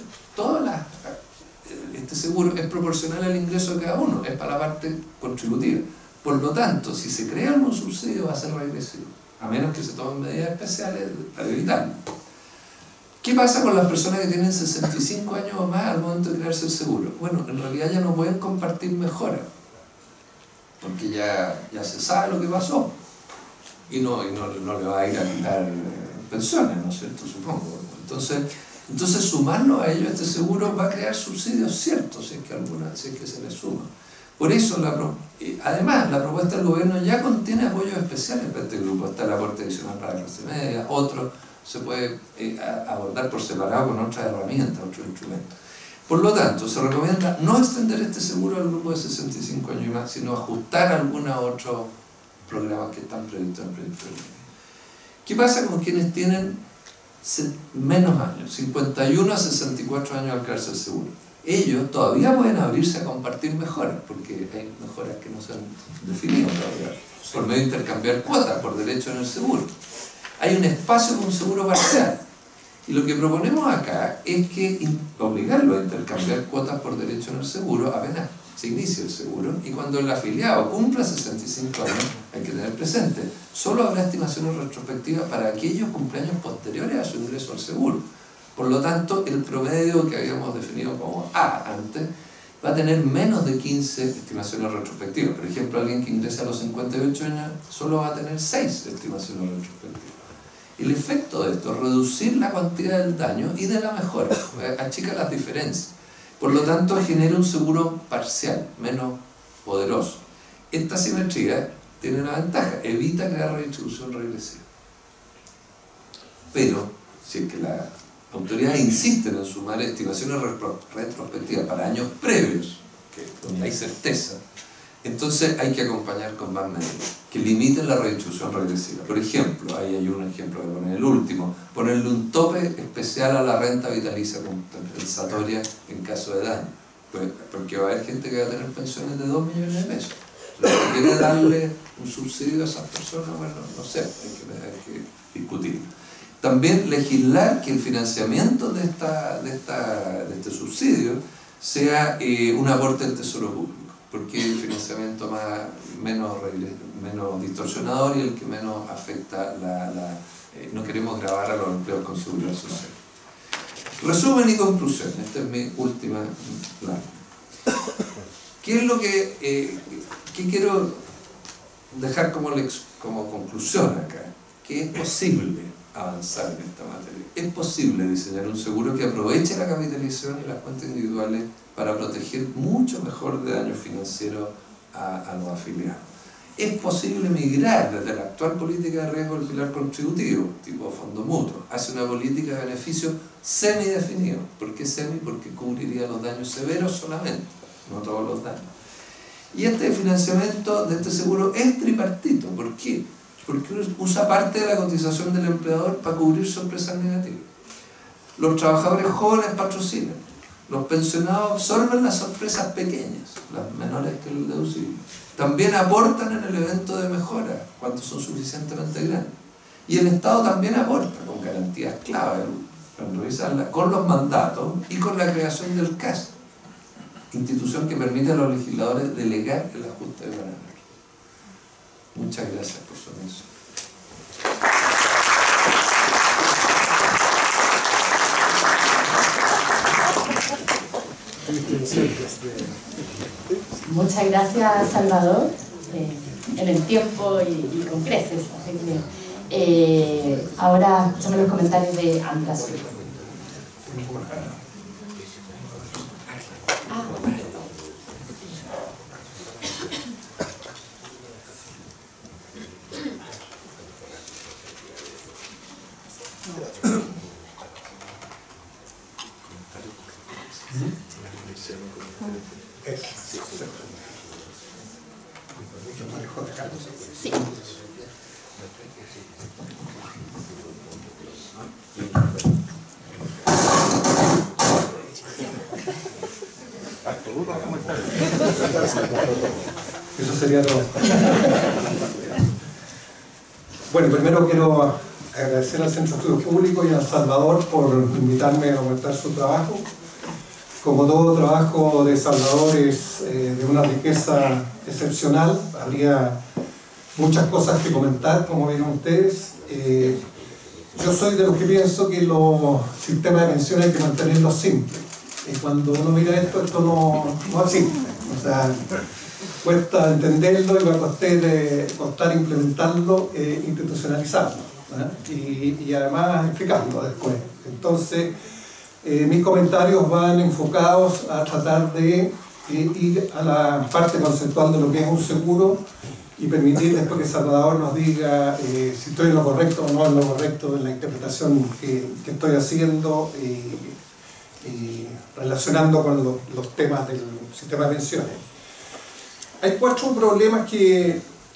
este seguro es proporcional al ingreso de cada uno, es para la parte contributiva. Por lo tanto, si se crea algún subsidio va a ser regresivo, a menos que se tomen medidas especiales para evitarlo. ¿Qué pasa con las personas que tienen 65 años o más al momento de crearse el seguro? Bueno, en realidad ya no pueden compartir mejoras, porque ya se sabe lo que pasó. Y no le va a ir a quitar pensiones, ¿no es cierto? Supongo. Entonces sumarlo a ello, este seguro va a crear subsidios ciertos, si es que se le suma. Por eso Además, la propuesta del gobierno ya contiene apoyos especiales para este grupo. Está el aporte adicional para la clase media, otro se puede abordar por separado con otras herramientas, otros instrumentos. Por lo tanto, se recomienda no extender este seguro al grupo de 65 años y más, sino ajustar algunos otros programas que están previstos en el proyecto de ley. ¿Qué pasa con quienes tienen menos años, 51 a 64 años al crearse el seguro? Ellos todavía pueden abrirse a compartir mejoras, porque hay mejoras que no se han definido todavía, por medio de intercambiar cuotas por derecho en el seguro. Hay un espacio con un seguro parcial, y lo que proponemos acá es que obligarlo a intercambiar cuotas por derecho en el seguro apenas se inicia el seguro, y cuando el afiliado cumpla 65 años, hay que tener presente, solo habrá estimaciones retrospectivas para aquellos cumpleaños posteriores a su ingreso al seguro. Por lo tanto, el promedio que habíamos definido como A antes va a tener menos de 15 estimaciones retrospectivas. Por ejemplo, alguien que ingresa a los 58 años solo va a tener 6 estimaciones retrospectivas. El efecto de esto es reducir la cuantía del daño y de la mejora, achica las diferencias. Por lo tanto, genera un seguro parcial, menos poderoso. Esta simetría tiene una ventaja, evita crear redistribución regresiva. Pero, si es que la autoridades insisten en sumar estimaciones retrospectivas para años previos, donde hay certeza, entonces hay que acompañar con más medidas que limiten la redistribución regresiva. Por ejemplo, ahí hay un ejemplo de poner el último, ponerle un tope especial a la renta vitalicia compensatoria en caso de daño, porque va a haber gente que va a tener pensiones de 2 millones de pesos. Entonces, si quiere darle un subsidio a esas personas, bueno, no sé, hay que discutirlo. También legislar que el financiamiento de este subsidio sea un aporte del Tesoro Público, porque el financiamiento menos distorsionador y el que menos afecta no queremos gravar a los empleados con seguridad social. Resumen y conclusión, esta es mi última plan. ¿Qué es lo que quiero dejar como conclusión acá? Que es posible avanzar en esta materia. Es posible diseñar un seguro que aproveche la capitalización y las cuentas individuales para proteger mucho mejor de daño financiero a los afiliados. Es posible migrar desde la actual política de riesgo del pilar contributivo, tipo fondo mutuo, hacia una política de beneficio semidefinido. ¿Por qué semi? Porque cubriría los daños severos solamente, no todos los daños. Y este financiamiento de este seguro es tripartito. ¿Por qué? Porque usa parte de la cotización del empleador para cubrir sorpresas negativas. Los trabajadores jóvenes patrocinan. Los pensionados absorben las sorpresas pequeñas, las menores que el deducible. También aportan en el evento de mejora, cuando son suficientemente grandes. Y el Estado también aporta, con garantías clave, con los mandatos y con la creación del CAS, institución que permite a los legisladores delegar el ajuste de parámetros. Muchas gracias por su atención. Muchas gracias, Salvador, en el tiempo y con creces. Así que, ahora escuchamos los comentarios de Andrés. Sí. Eso sería todo. Bueno, primero quiero agradecer al Centro de Estudios Públicos y a Salvador por invitarme a comentar su trabajo. Como todo trabajo de Salvador es de una riqueza excepcional, habría muchas cosas que comentar, como vieron ustedes. Yo soy de los que pienso que los sistemas de pensiones hay que mantenerlos simples. Y cuando uno mira esto no es simple. O sea, cuesta entenderlo y va a costar implementarlo, institucionalizarlo, y además explicarlo después. Entonces, mis comentarios van enfocados a tratar de y a la parte conceptual de lo que es un seguro y permitir después que Salvador nos diga si estoy en lo correcto o no en lo correcto en la interpretación que estoy haciendo y relacionando con los temas del sistema de pensiones. Hay 4 problemas que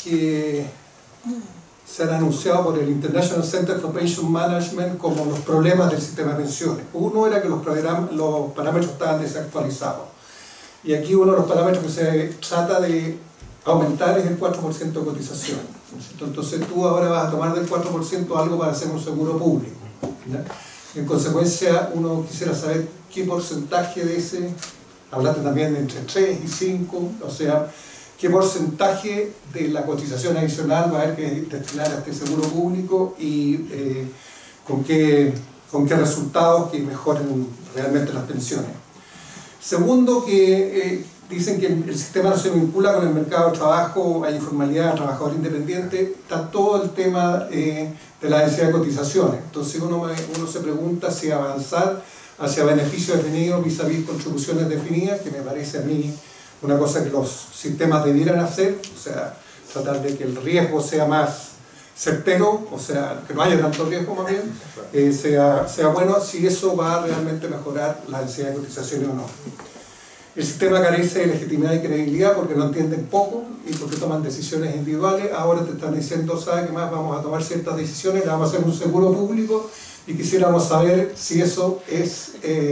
se han anunciado por el International Center for Pension Management como los problemas del sistema de pensiones. Uno era que los parámetros estaban desactualizados. Y aquí uno de los parámetros que se trata de aumentar es el 4% de cotización. Entonces tú ahora vas a tomar del 4% algo para hacer un seguro público, ¿ya? En consecuencia, uno quisiera saber qué porcentaje de ese, hablaste también de entre 3 y 5, o sea, qué porcentaje de la cotización adicional va a haber que destinar a este seguro público y con qué resultados que mejoren realmente las pensiones. Segundo, que dicen que el sistema no se vincula con el mercado de trabajo, hay informalidad, trabajador independiente, está todo el tema de la densidad de cotizaciones. Entonces uno se pregunta si avanzar hacia beneficios definidos vis-a-vis contribuciones definidas, que me parece a mí una cosa que los sistemas debieran hacer, o sea, tratar de que el riesgo sea más certero, o sea, que no haya tanto riesgo más bien, sea bueno, si eso va a realmente mejorar la densidad de cotizaciones o no. El sistema carece de legitimidad y credibilidad porque no entienden poco y porque toman decisiones individuales. Ahora te están diciendo, ¿sabe qué más? Vamos a tomar ciertas decisiones, le vamos a hacer un seguro público y quisiéramos saber si eso es,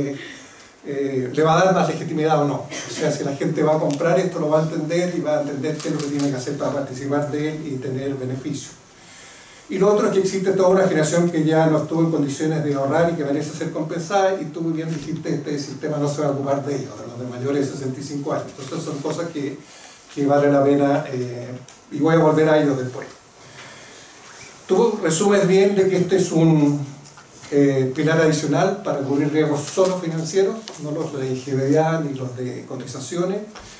le va a dar más legitimidad o no. O sea, si la gente va a comprar esto, lo va a entender y va a entender qué es lo que tiene que hacer para participar de él y tener beneficio. Y lo otro es que existe toda una generación que ya no estuvo en condiciones de ahorrar y que merece ser compensada, y tú muy bien dijiste, este sistema no se va a ocupar de ellos, de los de mayores de 65 años. Entonces son cosas que vale la pena, y voy a volver a ellos después. Tú resumes bien de que este es un pilar adicional para cubrir riesgos solo financieros, no los de ingeniería ni los de cotizaciones.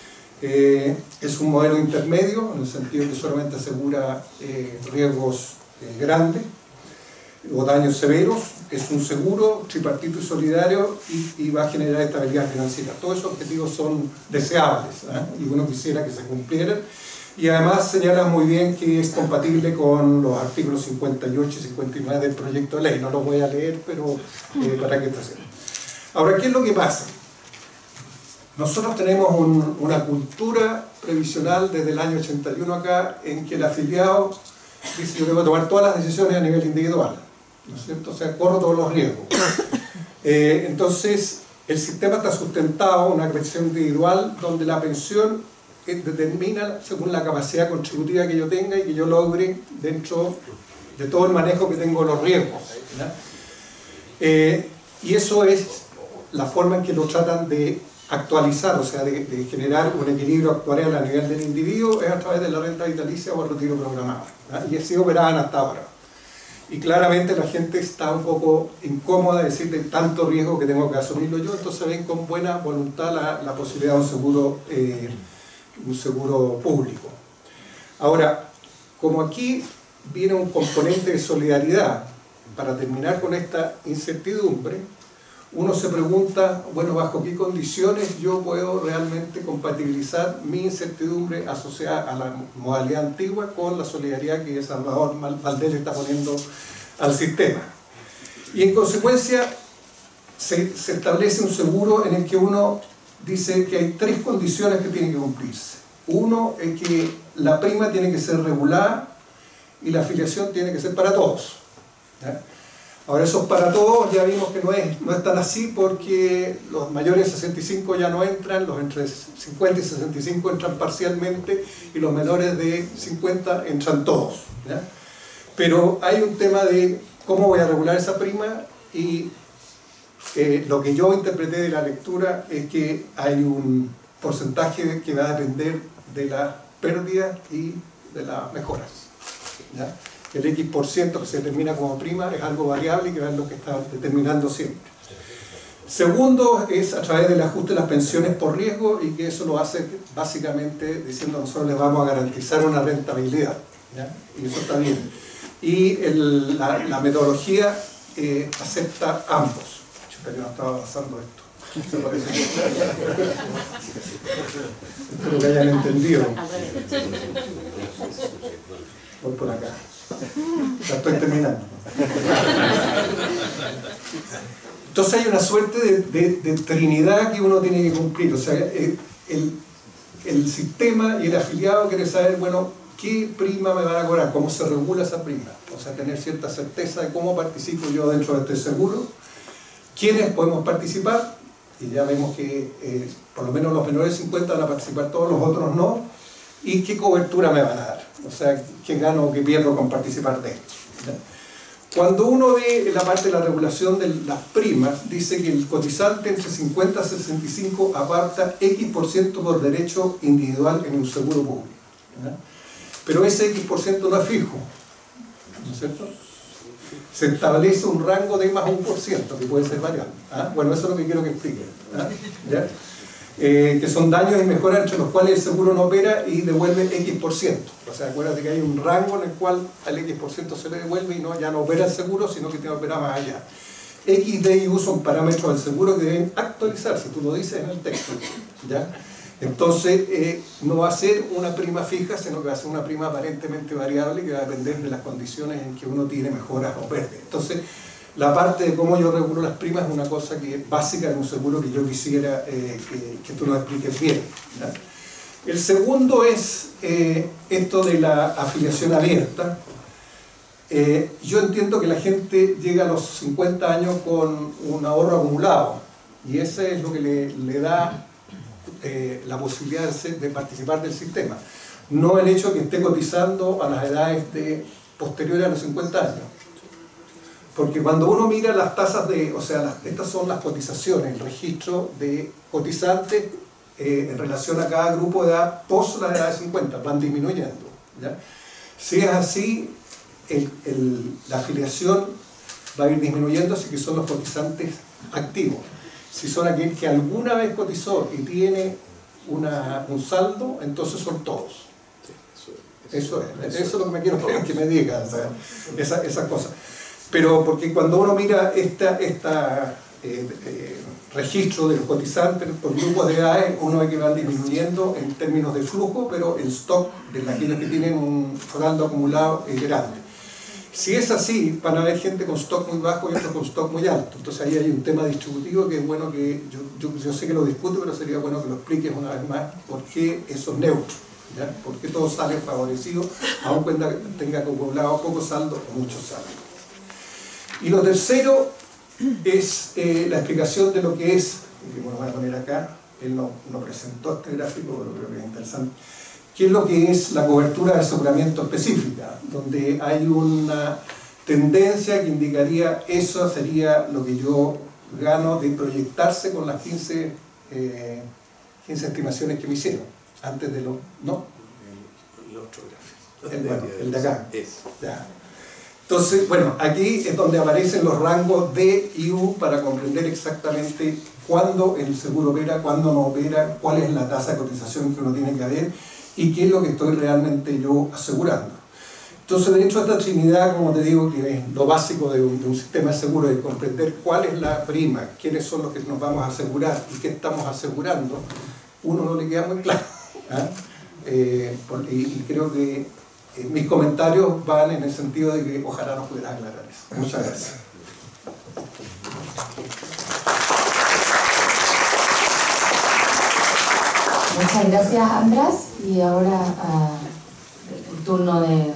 Es un modelo intermedio, en el sentido que solamente asegura riesgos grandes o daños severos. Es un seguro tripartito y solidario y va a generar estabilidad financiera. Todos esos objetivos son deseables, y uno quisiera que se cumplieran. Y además señala muy bien que es compatible con los artículos 58 y 59 del proyecto de ley. No los voy a leer, pero para que te sepan. Ahora, ¿qué es lo que pasa? Nosotros tenemos una cultura previsional desde el año 81 acá, en que el afiliado dice: yo debo tomar todas las decisiones a nivel individual, ¿no es cierto? O sea, corro todos los riesgos. Entonces, el sistema está sustentado en una creación individual donde la pensión determina según la capacidad contributiva que yo tenga y que yo logre dentro de todo el manejo que tengo de los riesgos, ¿no? Y eso es la forma en que lo tratan de actualizar, o sea, de generar un equilibrio actuarial a nivel del individuo, es a través de la renta vitalicia o el retiro programado, ¿no? Y así operaban hasta ahora. Y claramente la gente está un poco incómoda de decir de tanto riesgo que tengo que asumirlo yo, entonces ven con buena voluntad la posibilidad de un seguro público. Ahora, como aquí viene un componente de solidaridad, para terminar con esta incertidumbre, uno se pregunta, bueno, ¿bajo qué condiciones yo puedo realmente compatibilizar mi incertidumbre asociada a la modalidad antigua con la solidaridad que Salvador Valdés le está poniendo al sistema? Y en consecuencia se establece un seguro en el que uno dice que hay 3 condiciones que tienen que cumplirse. Uno es que la prima tiene que ser regulada y la afiliación tiene que ser para todos, ¿ya? Ahora, esos para todos ya vimos que no es tan así, porque los mayores de 65 ya no entran, los entre 50 y 65 entran parcialmente y los menores de 50 entran todos, ¿ya? Pero hay un tema de cómo voy a regular esa prima, y lo que yo interpreté de la lectura es que hay un porcentaje que va a depender de las pérdidas y de las mejoras, ¿ya? El X% que se determina como prima es algo variable y que es lo que está determinando siempre. Segundo, es a través del ajuste de las pensiones por riesgo, y que eso lo hace básicamente diciendo: nosotros les vamos a garantizar una rentabilidad, ¿ya? Y eso está bien. Y la metodología acepta ambos. Yo no estaba pasando esto. Espero que hayan entendido. Voy por acá. Ya estoy terminando. Entonces hay una suerte de trinidad que uno tiene que cumplir. O sea, el sistema y el afiliado quiere saber, bueno, qué prima me van a cobrar, cómo se regula esa prima. O sea, tener cierta certeza de cómo participo yo dentro de este seguro, quiénes podemos participar, y ya vemos que por lo menos los menores de 50 van a participar todos, los otros no, y qué cobertura me van a dar. O sea, qué gano o qué pierdo con participar de esto. Cuando uno ve la parte de la regulación de las primas, dice que el cotizante entre 50 y 65 aparta X% por derecho individual en un seguro público. ¿Ya? Pero ese X% no es fijo, ¿no es cierto? Se establece un rango de más 1%, que puede ser variable. ¿Ah? Bueno, eso es lo que quiero que explique. ¿Ah? ¿Ya? Que son daños y mejoras entre los cuales el seguro no opera y devuelve X%. O sea, acuérdate que hay un rango en el cual al X% se le devuelve y no, ya no opera el seguro, sino que tiene que operar más allá. X, D y U son parámetros del seguro que deben actualizarse, tú lo dices en el texto. ¿Ya? Entonces, no va a ser una prima fija, sino que va a ser una prima aparentemente variable que va a depender de las condiciones en que uno tiene mejoras o pérdidas. Entonces, la parte de cómo yo regulo las primas es una cosa que es básica en un seguro que yo quisiera que tú nos expliques bien. ¿Ya? El segundo es esto de la afiliación abierta. Yo entiendo que la gente llega a los 50 años con un ahorro acumulado y ese es lo que le da la posibilidad de participar del sistema. No el hecho de que esté cotizando a las edades posteriores a los 50 años. Porque cuando uno mira las tasas o sea, estas son las cotizaciones, el registro de cotizantes en relación a cada grupo de edad post la edad de 50, van disminuyendo. ¿Ya? Si es así, la afiliación va a ir disminuyendo, así que son los cotizantes activos. Si son aquel que alguna vez cotizó y tiene un saldo, entonces son todos. Eso es lo que me quiero que me digan, o sea, esas cosas. Pero porque cuando uno mira registro de los cotizantes por grupos de edades, uno ve que van disminuyendo en términos de flujo, pero el stock de aquellos que tienen un saldo acumulado es grande. Si es así, van a haber gente con stock muy bajo y otros con stock muy alto. Entonces ahí hay un tema distributivo que es bueno que, yo sé que lo discuto, pero sería bueno que lo expliques una vez más, por qué eso es neutro. ¿Ya? ¿Por qué todos salen favorecidos, aun cuando tenga acumulado poco saldo o mucho saldo? Y lo tercero es la explicación de lo que es, que bueno, voy a poner acá, él no presentó este gráfico, pero creo que es interesante, qué es lo que es la cobertura de aseguramiento específica, donde hay una tendencia que indicaría eso sería lo que yo gano de proyectarse con las 15 estimaciones que me hicieron, antes de lo... ¿no? El otro gráfico. El de acá. Ya. Entonces, bueno, aquí es donde aparecen los rangos D y U para comprender exactamente cuándo el seguro opera, cuándo no opera, cuál es la tasa de cotización que uno tiene que haber y qué es lo que estoy realmente yo asegurando. Entonces, dentro de esta trinidad, como te digo, que es lo básico de un sistema de seguro, de comprender cuál es la prima, quiénes son los que nos vamos a asegurar y qué estamos asegurando, uno no le queda muy claro. ¿Ah? Y creo que mis comentarios van en el sentido de que ojalá nos pudieras aclarar eso. Muchas gracias. Muchas gracias, András. Y ahora el turno de...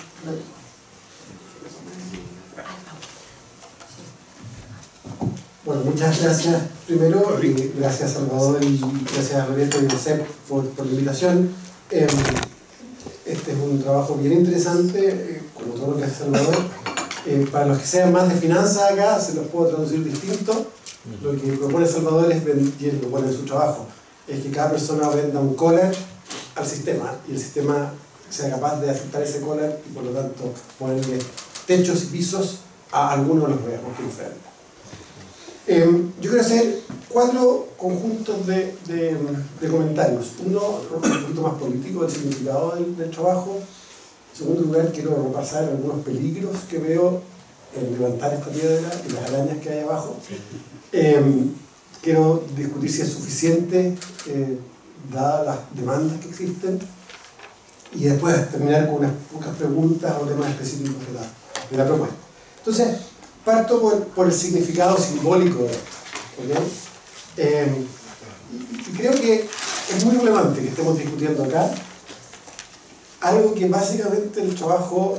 Bueno, muchas gracias primero, y gracias Salvador y gracias a Roberto y Josep por la invitación. Este es un trabajo bien interesante, como todo lo que hace Salvador. Para los que sean más de finanzas acá, se los puedo traducir distinto. Lo que propone Salvador es, y él lo pone en su trabajo, es que cada persona venda un collar al sistema y el sistema sea capaz de aceptar ese collar y por lo tanto ponerle techos y pisos a algunos de los riesgos que enfrenta. Yo quiero hacer 4 conjuntos de comentarios. Uno, un poquito más político, del significado del trabajo. En segundo lugar, quiero repasar algunos peligros que veo en levantar esta piedra y las arañas que hay abajo. quiero discutir si es suficiente, dadas las demandas que existen, y después terminar con unas pocas preguntas o temas específicos de la propuesta. Entonces, parto por el significado simbólico de esto, ¿okay? Y creo que es muy relevante que estemos discutiendo acá algo que básicamente el trabajo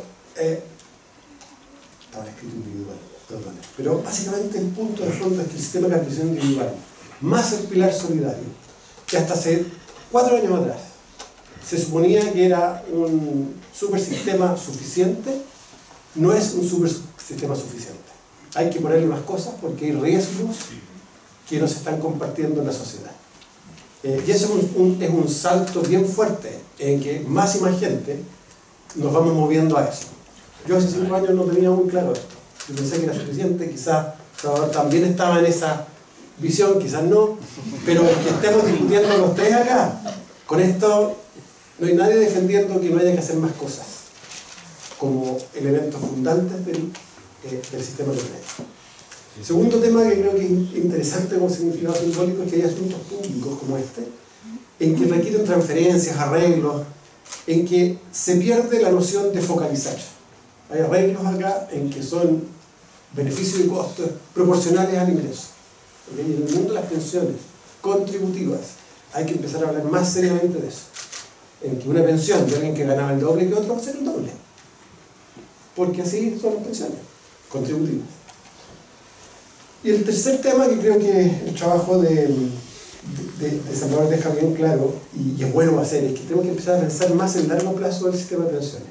estaba escrito individual, perdón, pero básicamente el punto de fondo es que el sistema de capitalización individual, más el pilar solidario, que hasta hace 4 años atrás se suponía que era un supersistema suficiente, no es un supersistema suficiente. Hay que ponerle más cosas porque hay riesgos que no se están compartiendo en la sociedad. Y eso es un salto bien fuerte en que más y más gente nos vamos moviendo a eso. Yo hace 5 años no tenía muy claro esto. Yo pensé que era suficiente, quizás Salvador también estaba en esa visión, quizás no, pero que estemos discutiendo los tres acá, con esto no hay nadie defendiendo que no haya que hacer más cosas como elementos fundantes del sistema de crédito. El segundo tema que creo que es interesante como significado simbólico es que hay asuntos públicos como este, en que requieren transferencias, arreglos, en que se pierde la noción de focalizar. Hay arreglos acá en que son beneficios y costos proporcionales al ingreso. ¿Okay? Y en el mundo de las pensiones contributivas hay que empezar a hablar más seriamente de eso. En que una pensión de alguien que ganaba el doble que otro va a ser el doble. Porque así son las pensiones contributivas. Y el tercer tema que creo que el trabajo de Salvador deja bien claro, y es bueno hacer, es que tenemos que empezar a pensar más en largo plazo del sistema de pensiones.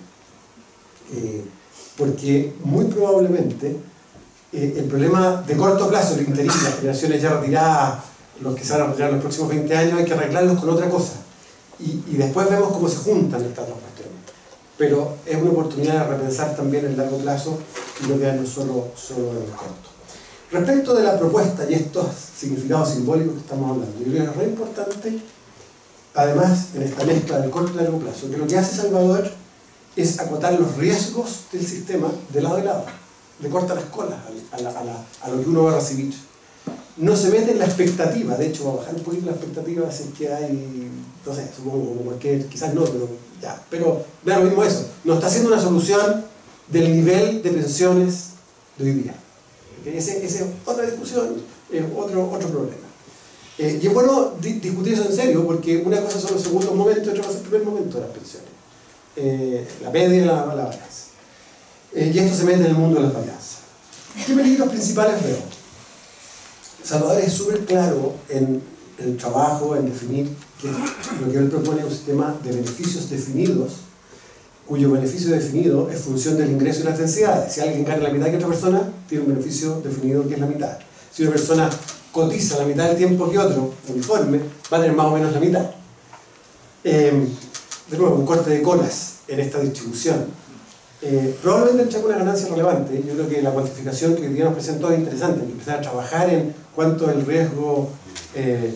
Porque muy probablemente el problema de corto plazo, el interín, las generaciones ya retiradas, los que se van a retirar en los próximos 20 años, hay que arreglarlos con otra cosa. Y después vemos cómo se juntan estas dos cuestiones. Pero es una oportunidad de repensar también el largo plazo y no quedarnos solo en el corto. Respecto de la propuesta y estos significados simbólicos que estamos hablando, yo creo que es muy importante, además, en esta mezcla del corto y largo plazo, que lo que hace Salvador es acotar los riesgos del sistema de lado y lado. Le corta las colas a lo que uno va a recibir. No se mete en la expectativa, de hecho va a bajar un poquito la expectativa, así que hay, no sé, supongo como cualquier, quizás no, pero ya, pero da lo mismo eso. No está haciendo una solución del nivel de pensiones de hoy día. Esa es otra discusión, otro problema. Y es bueno discutir eso en serio, porque una cosa son los segundos momentos y otra cosa es el primer momento de las pensiones. La media y la balanza. Y esto se mete en el mundo de las balanzas. ¿Qué peligros principales veo? Salvador es súper claro en el trabajo, en definir que lo que él propone es un sistema de beneficios definidos, cuyo beneficio definido es función del ingreso y las densidades. Si alguien gana la mitad que otra persona, tiene un beneficio definido que es la mitad. Si una persona cotiza la mitad del tiempo que otro, uniforme, va a tener más o menos la mitad. De nuevo, un corte de colas en esta distribución. Probablemente entra con una ganancia relevante. Yo creo que la cuantificación que hoy día nos presentó es interesante, que empezar a trabajar en cuánto es el riesgo, el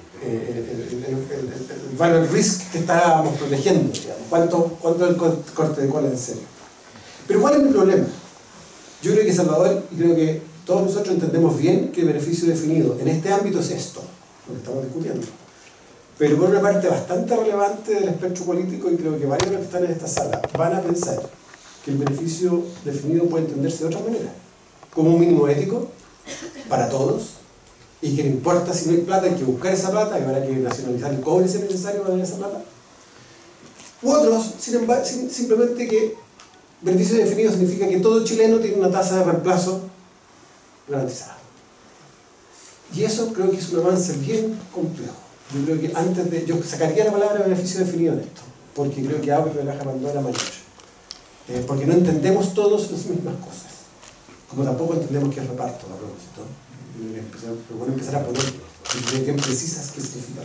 value risk que estábamos protegiendo, digamos. ¿Cuánto es el corte de cola en serio? Pero ¿cuál es mi problema? Yo creo que Salvador, y creo que todos nosotros entendemos bien que el beneficio definido en este ámbito es esto, lo que estamos discutiendo. Pero por una parte bastante relevante del espectro político, y creo que varios de los que están en esta sala van a pensar que el beneficio definido puede entenderse de otra manera, como un mínimo ético para todos, y que no importa si no hay plata, hay que buscar esa plata, y habrá que nacionalizar el cobre si es necesario para tener esa plata. U otros, sin embargo, simplemente que beneficio definido significa que todo chileno tiene una tasa de reemplazo garantizada. Y eso creo que es un avance bien complejo. Yo creo que yo sacaría la palabra beneficio definido en esto, porque creo que abre la caja Pandora mayor. Porque no entendemos todos las mismas cosas, como tampoco entendemos qué es reparto a propósito. Pero bueno, empezar a poner bien precisas qué significa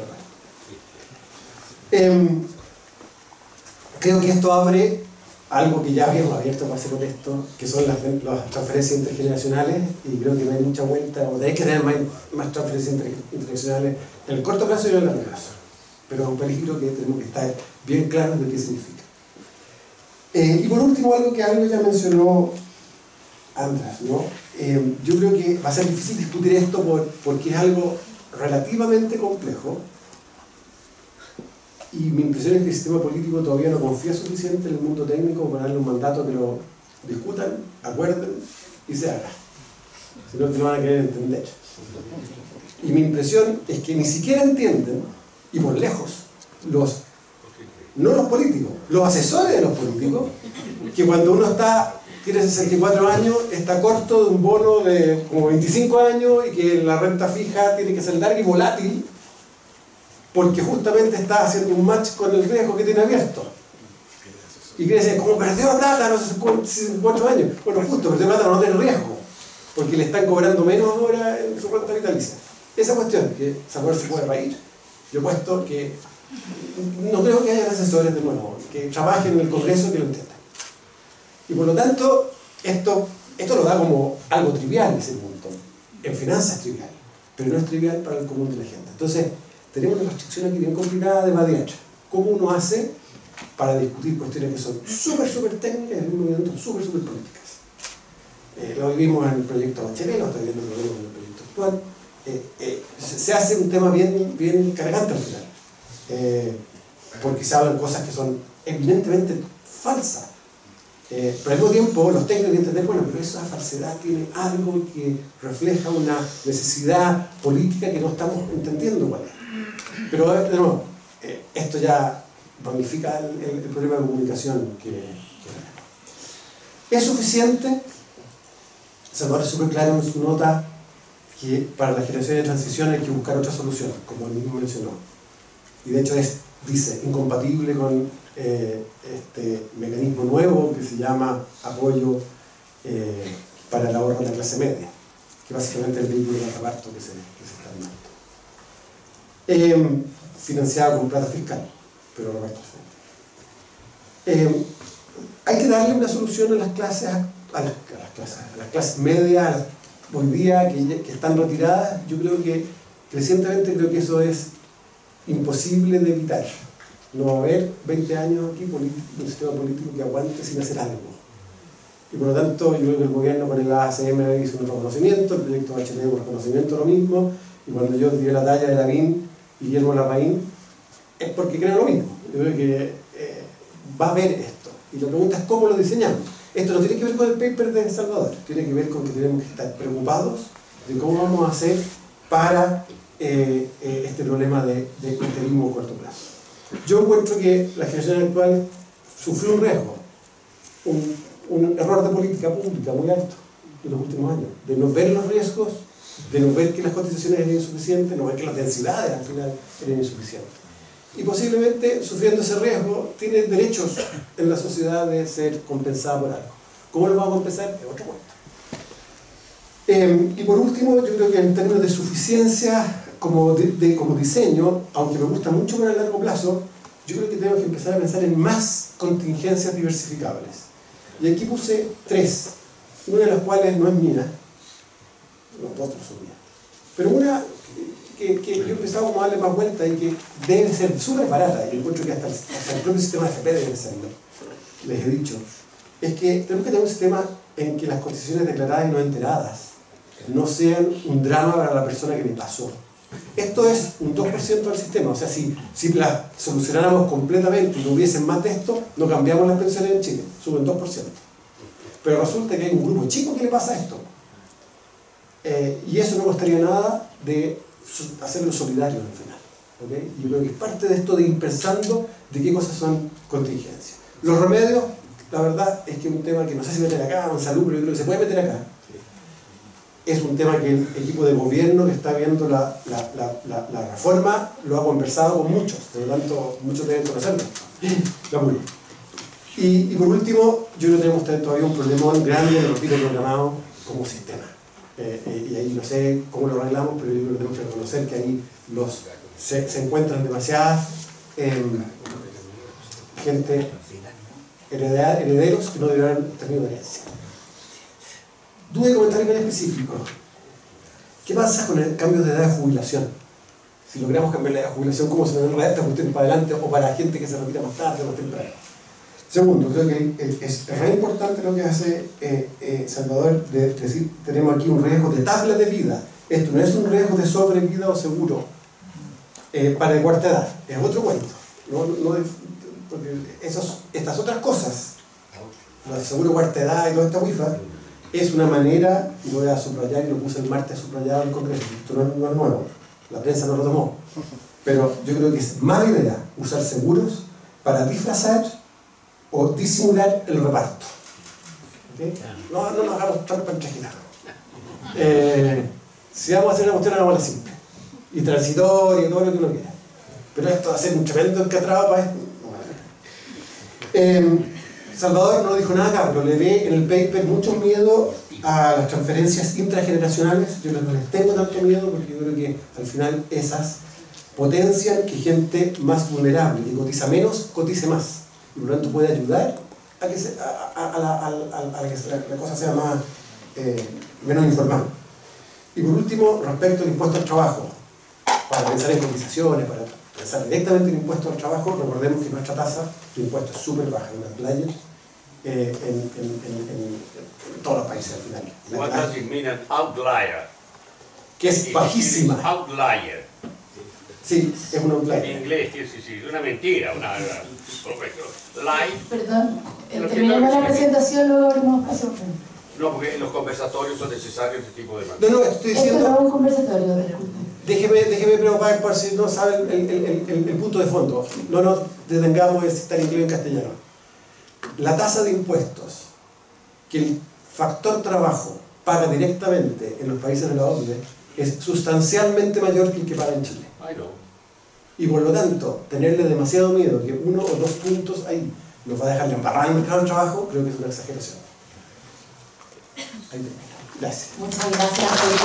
reparto. Creo que esto abre algo que ya habíamos abierto para hacer con esto, que son las transferencias intergeneracionales, y creo que no hay mucha vuelta, o hay que tener más transferencias intergeneracionales en el corto plazo y en el largo plazo. Pero es un peligro que tenemos que estar bien claros de qué significa. Y por último, algo que ya mencionó András, ¿no? Yo creo que va a ser difícil discutir esto porque es algo relativamente complejo, y mi impresión es que el sistema político todavía no confía suficiente en el mundo técnico para darle un mandato que lo discutan, acuerden y se haga. Si no, no van a querer entender. Y mi impresión es que ni siquiera entienden, y por lejos, no los políticos, los asesores de los políticos, que cuando uno tiene 64 años, está corto de un bono de como 25 años y que la renta fija tiene que ser larga y volátil, porque justamente está haciendo un match con el riesgo que tiene abierto. Y que dice, como perdió plata a los 64 años. Bueno, justo, perdió plata no tiene riesgo, porque le están cobrando menos ahora en su renta vitalicia. Esa cuestión, que Salvador se puede reír. Yo he puesto que no creo que haya asesores de nuevo, que trabajen en el Congreso que lo entiendan. Y por lo tanto, esto lo da como algo trivial ese punto. En finanzas es trivial, pero no es trivial para el común de la gente. Entonces, tenemos una restricción aquí bien complicada de badiacha. ¿Cómo uno hace para discutir cuestiones que son súper técnicas y en un momento súper políticas? Lo vivimos en el proyecto Bachelet, lo estoy viendo en el proyecto actual. Se hace un tema bien cargante al final, porque se hablan cosas que son evidentemente falsas, pero al mismo tiempo los técnicos entienden, bueno, pero esa falsedad tiene algo que refleja una necesidad política que no estamos entendiendo cuál es. Pero de nuevo, esto ya magnifica el problema de comunicación que ¿es suficiente? Salvador es súper claro en su nota que para la generación de transición hay que buscar otra solución, como él mismo mencionó. Y de hecho dice, incompatible con este mecanismo nuevo que se llama apoyo para el ahorro de la clase media, que básicamente es el vehículo de reparto que se está armando. Financiado con plata fiscal, pero reparto frente. Hay que darle una solución a las clases, a las clases medias, hoy día que están retiradas. Yo creo que recientemente creo que eso es imposible de evitar. No va a haber 20 años aquí un sistema político que aguante sin hacer algo. Y por lo tanto, yo creo que el gobierno con el ACM hizo un reconocimiento, el proyecto Bachelet un reconocimiento lo mismo, y cuando yo tiré la talla de Lavín y Guillermo Larraín, es porque creo lo mismo. Yo creo que va a haber esto. Y la pregunta es cómo lo diseñamos. Esto no tiene que ver con el paper de Salvador, tiene que ver con que tenemos que estar preocupados de cómo vamos a hacer para este problema de interismo a corto plazo. Yo encuentro que la generación actual sufrió un riesgo, un error de política pública muy alto en los últimos años, de no ver los riesgos, de no ver que las cotizaciones eran insuficientes, no ver que las densidades al final eran insuficientes. Y posiblemente, sufriendo ese riesgo, tiene derechos en la sociedad de ser compensada por algo. ¿Cómo lo vamos a compensar? Es otro cuento. Y por último, yo creo que en términos de suficiencia como diseño, aunque me gusta mucho para el largo plazo, yo creo que tenemos que empezar a pensar en más contingencias diversificables. Y aquí puse 3, una de las cuales no es mía, los otros son mías, pero una que yo he empezado como a darle más vuelta y que debe ser súper barata, y yo encuentro que hasta el propio sistema de FP debe serlo, les he dicho, es que tenemos que tener un sistema en que las cotizaciones declaradas y no enteradas no sean un drama para la persona que le pasó. Esto es un 2% del sistema, o sea, si la solucionáramos completamente y no hubiesen más de esto, no cambiamos las pensiones en Chile, suben 2%. Pero resulta que hay un grupo chico que le pasa esto. Y eso no costaría nada de hacerlo solidario al final. ¿Okay? Yo creo que es parte de esto de ir pensando de qué cosas son contingencias. Los remedios, la verdad es que es un tema que no sé si meter acá o en salud, pero yo creo que se puede meter acá. Es un tema que el equipo de gobierno que está viendo la reforma lo ha conversado con muchos, por lo tanto muchos deben conocerlo. Y por último, yo creo que tenemos todavía un problemón grande de retiro programado como sistema. Y ahí no sé cómo lo arreglamos, pero yo creo que tenemos que reconocer que ahí se encuentran demasiadas gente, herederos que no deberán tener herencia. Duda de comentario bien específico. ¿Qué pasa con el cambio de edad de jubilación? Si logramos cambiar la edad de jubilación, ¿cómo se nos esta cuestión para adelante o para gente que se retira más tarde o más temprano? Segundo, creo que es re importante lo que hace Salvador de decir, tenemos aquí un riesgo de tabla de vida esto no es un riesgo de sobrevida o seguro para la cuarta edad, es otro cuento. Porque estas otras cosas, el seguro cuarta edad y toda esta wifa, es una manera, y lo voy a subrayar, y lo puse el martes subrayado en el Congreso, esto no es nuevo, la prensa no lo tomó, pero yo creo que es mala idea usar seguros para disfrazar o disimular el reparto. ¿Okay? No nos hagamos trampa en trajinado. Si vamos a hacer una cuestión, hagámosla simple. Y transitoria y todo lo que uno quiera. Pero esto va a ser un tremendo encatrado para esto. Salvador no dijo nada acá, pero le ve en el paper mucho miedo a las transferencias intrageneracionales. Yo no les tengo tanto miedo porque yo creo que al final esas potencian que gente más vulnerable, que cotiza menos, cotice más. Y por lo tanto puede ayudar a que, la cosa sea más, menos informal. Y por último, respecto al impuesto al trabajo, para pensar en cotizaciones, para pensar directamente en impuesto al trabajo, recordemos que nuestra tasa de impuesto es súper baja, en las playas, en todos los países al final. What does it mean an outlier? Que es bajísima. Outlier. Sí, es un outlier. En inglés, sí, una mentira, correcto. Lie. Perdón, terminemos la presentación, luego abrimos espacio. No, porque los conversatorios son necesarios este tipo de No, estoy Esto diciendo... no es un conversatorio, disculpen. Déjeme preocupar por si no saben el punto de fondo. No nos detengamos en citar inglés en castellano. La tasa de impuestos que el factor trabajo paga directamente en los países de la OCDE es sustancialmente mayor que el que paga en Chile. I know. Y por lo tanto, tenerle demasiado miedo que 1 o 2 puntos ahí nos va a dejar la embarrada en el mercado del trabajo, creo que es una exageración. Ahí termino. Gracias. Muchas gracias, Rodrigo.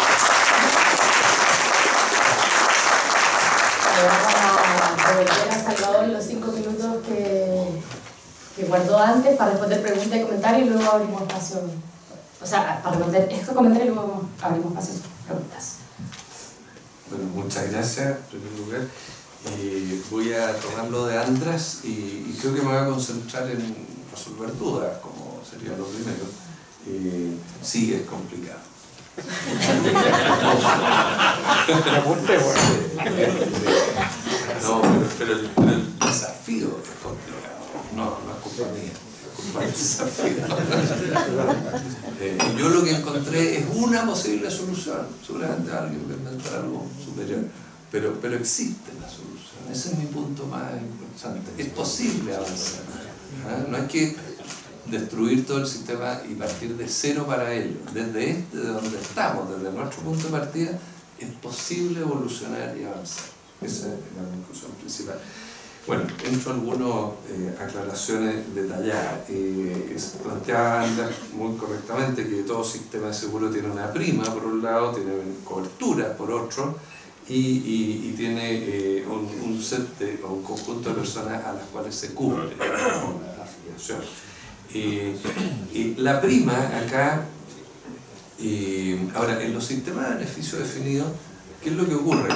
Vamos a devolver a Salvador los 5 minutos que guardó antes para responder preguntas y comentarios y luego abrimos espacio. O sea, para responder estos comentarios y luego abrimos espacio a preguntas. Bueno, muchas gracias en primer lugar. Voy a tomarlo de András y creo que me voy a concentrar en resolver dudas, como sería lo primero. Sí, es complicado. No, pero el desafío es complicado. No es culpa mía, es culpa del desafío. Yo lo que encontré es una posible solución. Seguramente alguien va a inventar algo superior, pero existe la solución. Ese es mi punto más importante. Es posible avanzar. No hay que destruir todo el sistema y partir de cero para ello. Desde donde estamos, desde nuestro punto de partida, es posible evolucionar y avanzar. Esa es la conclusión principal. Bueno, entro en algunas aclaraciones detalladas. Planteaba András muy correctamente que todo sistema de seguro tiene una prima, por un lado, tiene cobertura, por otro, y tiene un set o un conjunto de personas a las cuales se cubre la afiliación. La prima acá, ahora en los sistemas de beneficio definidos, ¿qué es lo que ocurre?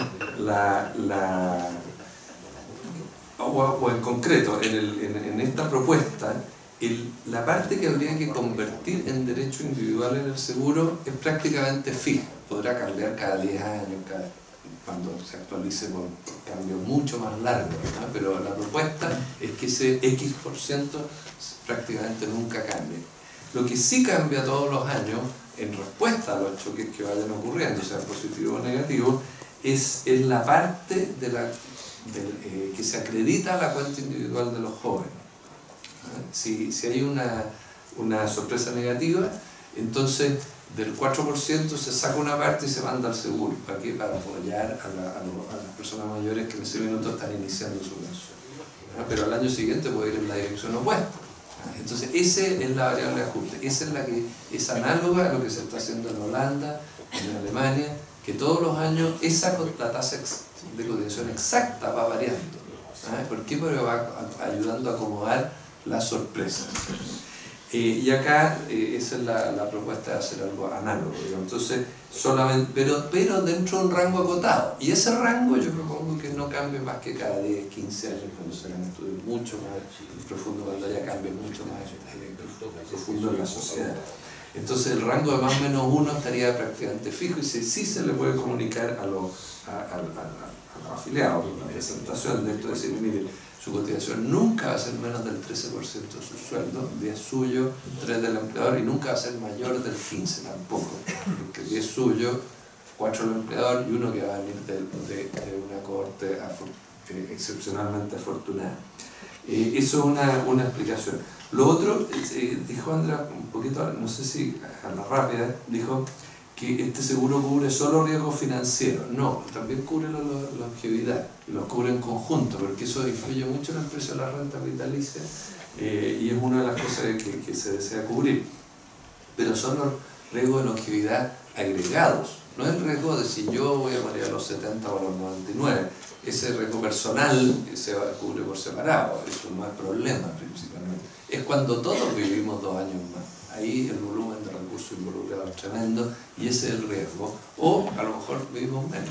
O en concreto, en esta propuesta, la parte que habría que convertir en derecho individual en el seguro es prácticamente fija, podrá cambiar cada 10 años, cuando se actualice con cambios mucho más largos, ¿no? Pero la propuesta es que ese X% prácticamente nunca cambie. Lo que sí cambia todos los años, en respuesta a los choques que vayan ocurriendo, sea positivo o negativo, es la parte que se acredita a la cuenta individual de los jóvenes. Si hay una sorpresa negativa, entonces del 4% se saca una parte y se manda al seguro. ¿Para qué? Para apoyar a las personas mayores que en ese minuto están iniciando su pensión. Pero al año siguiente puede ir en la dirección opuesta. Entonces esa es la variable de ajuste. Esa es la que es análoga a lo que se está haciendo en Holanda, en Alemania, que todos los años la tasa de cotización exacta va variando. ¿Por qué? Porque va ayudando a acomodar las sorpresas. Y acá esa es la propuesta de hacer algo análogo, digamos. Entonces, solamente, pero dentro de un rango acotado. Y ese rango yo propongo que no cambie más que cada 10, 15 años cuando se hagan estudios mucho más profundos, cuando haya cambios mucho más profundos en la sociedad. Entonces el rango de más o menos 1 estaría prácticamente fijo y sí se le puede comunicar a los afiliados, la presentación de esto, decir, mire, su cotización nunca va a ser menos del 13% de su sueldo, 10 suyo, 3 del empleador, y nunca va a ser mayor del 15 tampoco, porque 10 suyo, 4 del empleador y 1 que va a venir de una cohorte excepcionalmente afortunada. Eso es una explicación. Lo otro, dijo Andrea un poquito, no sé si a la rápida, dijo que este seguro cubre solo riesgos financieros. No, también cubre la longevidad, y los cubre en conjunto, porque eso influye mucho en el precio de la renta vitalicia y es una de las cosas que se desea cubrir. Pero son los riesgos de longevidad agregados, no el riesgo de si yo voy a morir a los 70 o a los 99. Ese riesgo personal se cubre por separado, eso no es problema principalmente. Es cuando todos vivimos 2 años más. Ahí el volumen de recursos involucrados es tremendo y ese es el riesgo. O a lo mejor vivimos menos.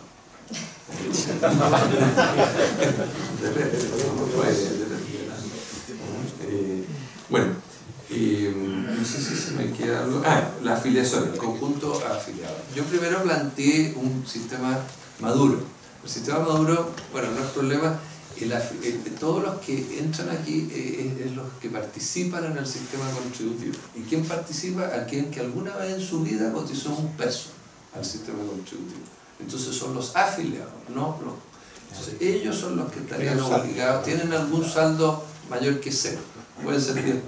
Bueno, no sé si se me queda algo. La afiliación, el conjunto afiliado. Yo primero planteé un sistema maduro. El sistema maduro, bueno, no es problema. Todos los que entran aquí es los que participan en el sistema contributivo. ¿Y quién participa? Aquel que alguna vez en su vida cotizó $1 al sistema contributivo. Entonces son los afiliados, no los. Entonces ellos son los que estarían obligados, tienen algún saldo mayor que 0, pueden ser $10.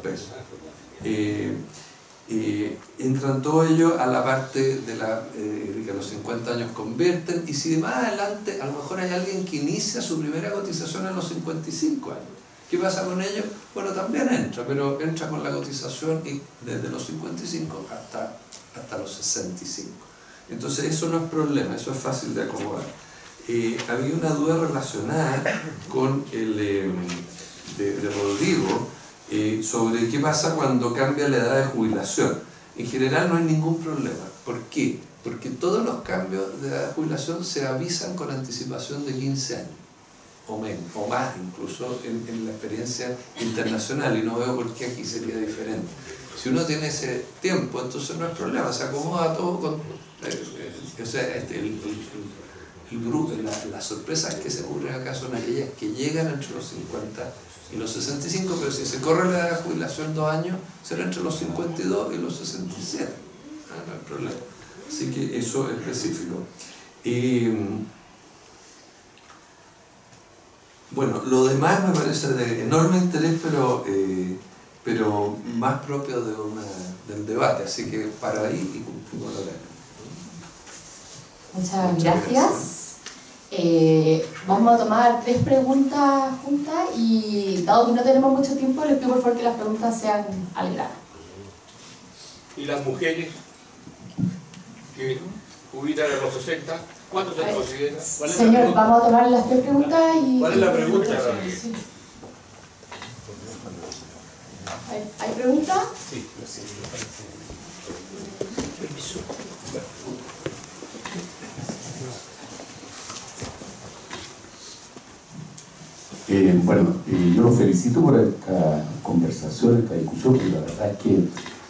Entran todos ellos a la parte de que a los 50 años convierten, y si más adelante a lo mejor hay alguien que inicia su primera cotización a los 55 años, ¿qué pasa con ellos? Bueno, también entra, pero entra con la cotización y desde los 55 hasta los 65. Entonces eso no es problema, eso es fácil de acomodar. Había una duda relacionada con el de Rodrigo, sobre qué pasa cuando cambia la edad de jubilación. En general no hay ningún problema. ¿Por qué? Porque todos los cambios de edad de jubilación se avisan con anticipación de 15 años, o menos, o más incluso en la experiencia internacional, y no veo por qué aquí sería diferente. Si uno tiene ese tiempo, entonces no hay problema, se acomoda todo con... o sea, las sorpresas que se ocurren acá son aquellas que llegan entre los 50 y los 65, pero si se corre la edad de jubilación 2 años, será entre los 52 y los 67. No hay problema. Así que eso es específico. Bueno, lo demás me parece de enorme interés, pero más propio del debate, así que para ahí y cumplimos la ley. Muchas gracias. Vamos a tomar 3 preguntas juntas y dado que no tenemos mucho tiempo, les pido por favor que las preguntas sean al grano. ¿Y las mujeres que jubilan a los 60, cuánto se considera? Señor, vamos a tomar las 3 preguntas y... ¿Cuál es la pregunta? Sí. ¿Hay preguntas? Sí. Bueno, yo los felicito por esta conversación, esta discusión, porque la verdad es que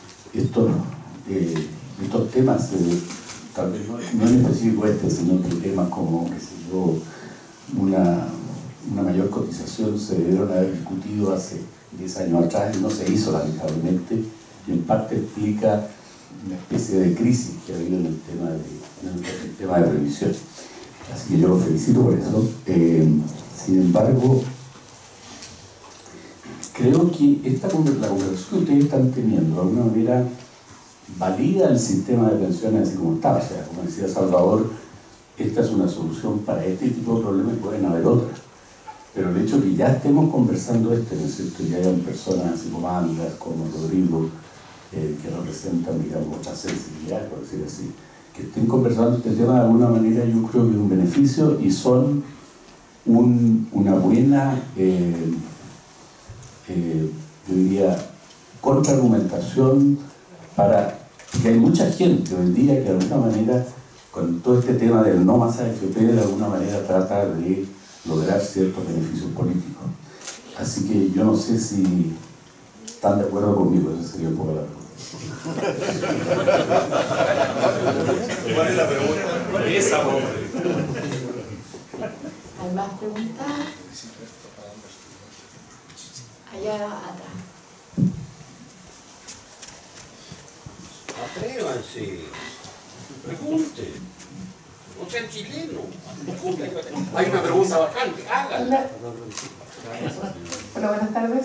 estos temas, tal vez no en específico sino que temas como, qué sé yo, una mayor cotización se debieron haber discutido hace 10 años atrás y no se hizo lamentablemente, y en parte explica una especie de crisis que ha habido en el tema de previsión. Así que yo los felicito por eso. Sin embargo, creo que la conversación que ustedes están teniendo de alguna manera valida el sistema de pensiones así como está. O sea, como decía Salvador, esta es una solución para este tipo de problemas y pueden haber otras. Pero el hecho de que ya estemos conversando ¿no es cierto? Y hayan personas así como Andrés, como Rodrigo, que representan, digamos, otra sensibilidad, por decir así, que estén conversando este tema de alguna manera, yo creo que es un beneficio y son una buena, yo diría, contraargumentación para que hay mucha gente hoy día que de alguna manera, con todo este tema del no más AFP, de alguna manera trata de lograr ciertos beneficios políticos. Así que yo no sé si están de acuerdo conmigo, esa sería un poco la pregunta. ¿Cuál es la pregunta? Esa, ¿Hay más preguntas? Allá atrás. Atrévanse, pregunten, no sean chilenos. Hay una pregunta bastante, háganla. Hola, buenas tardes.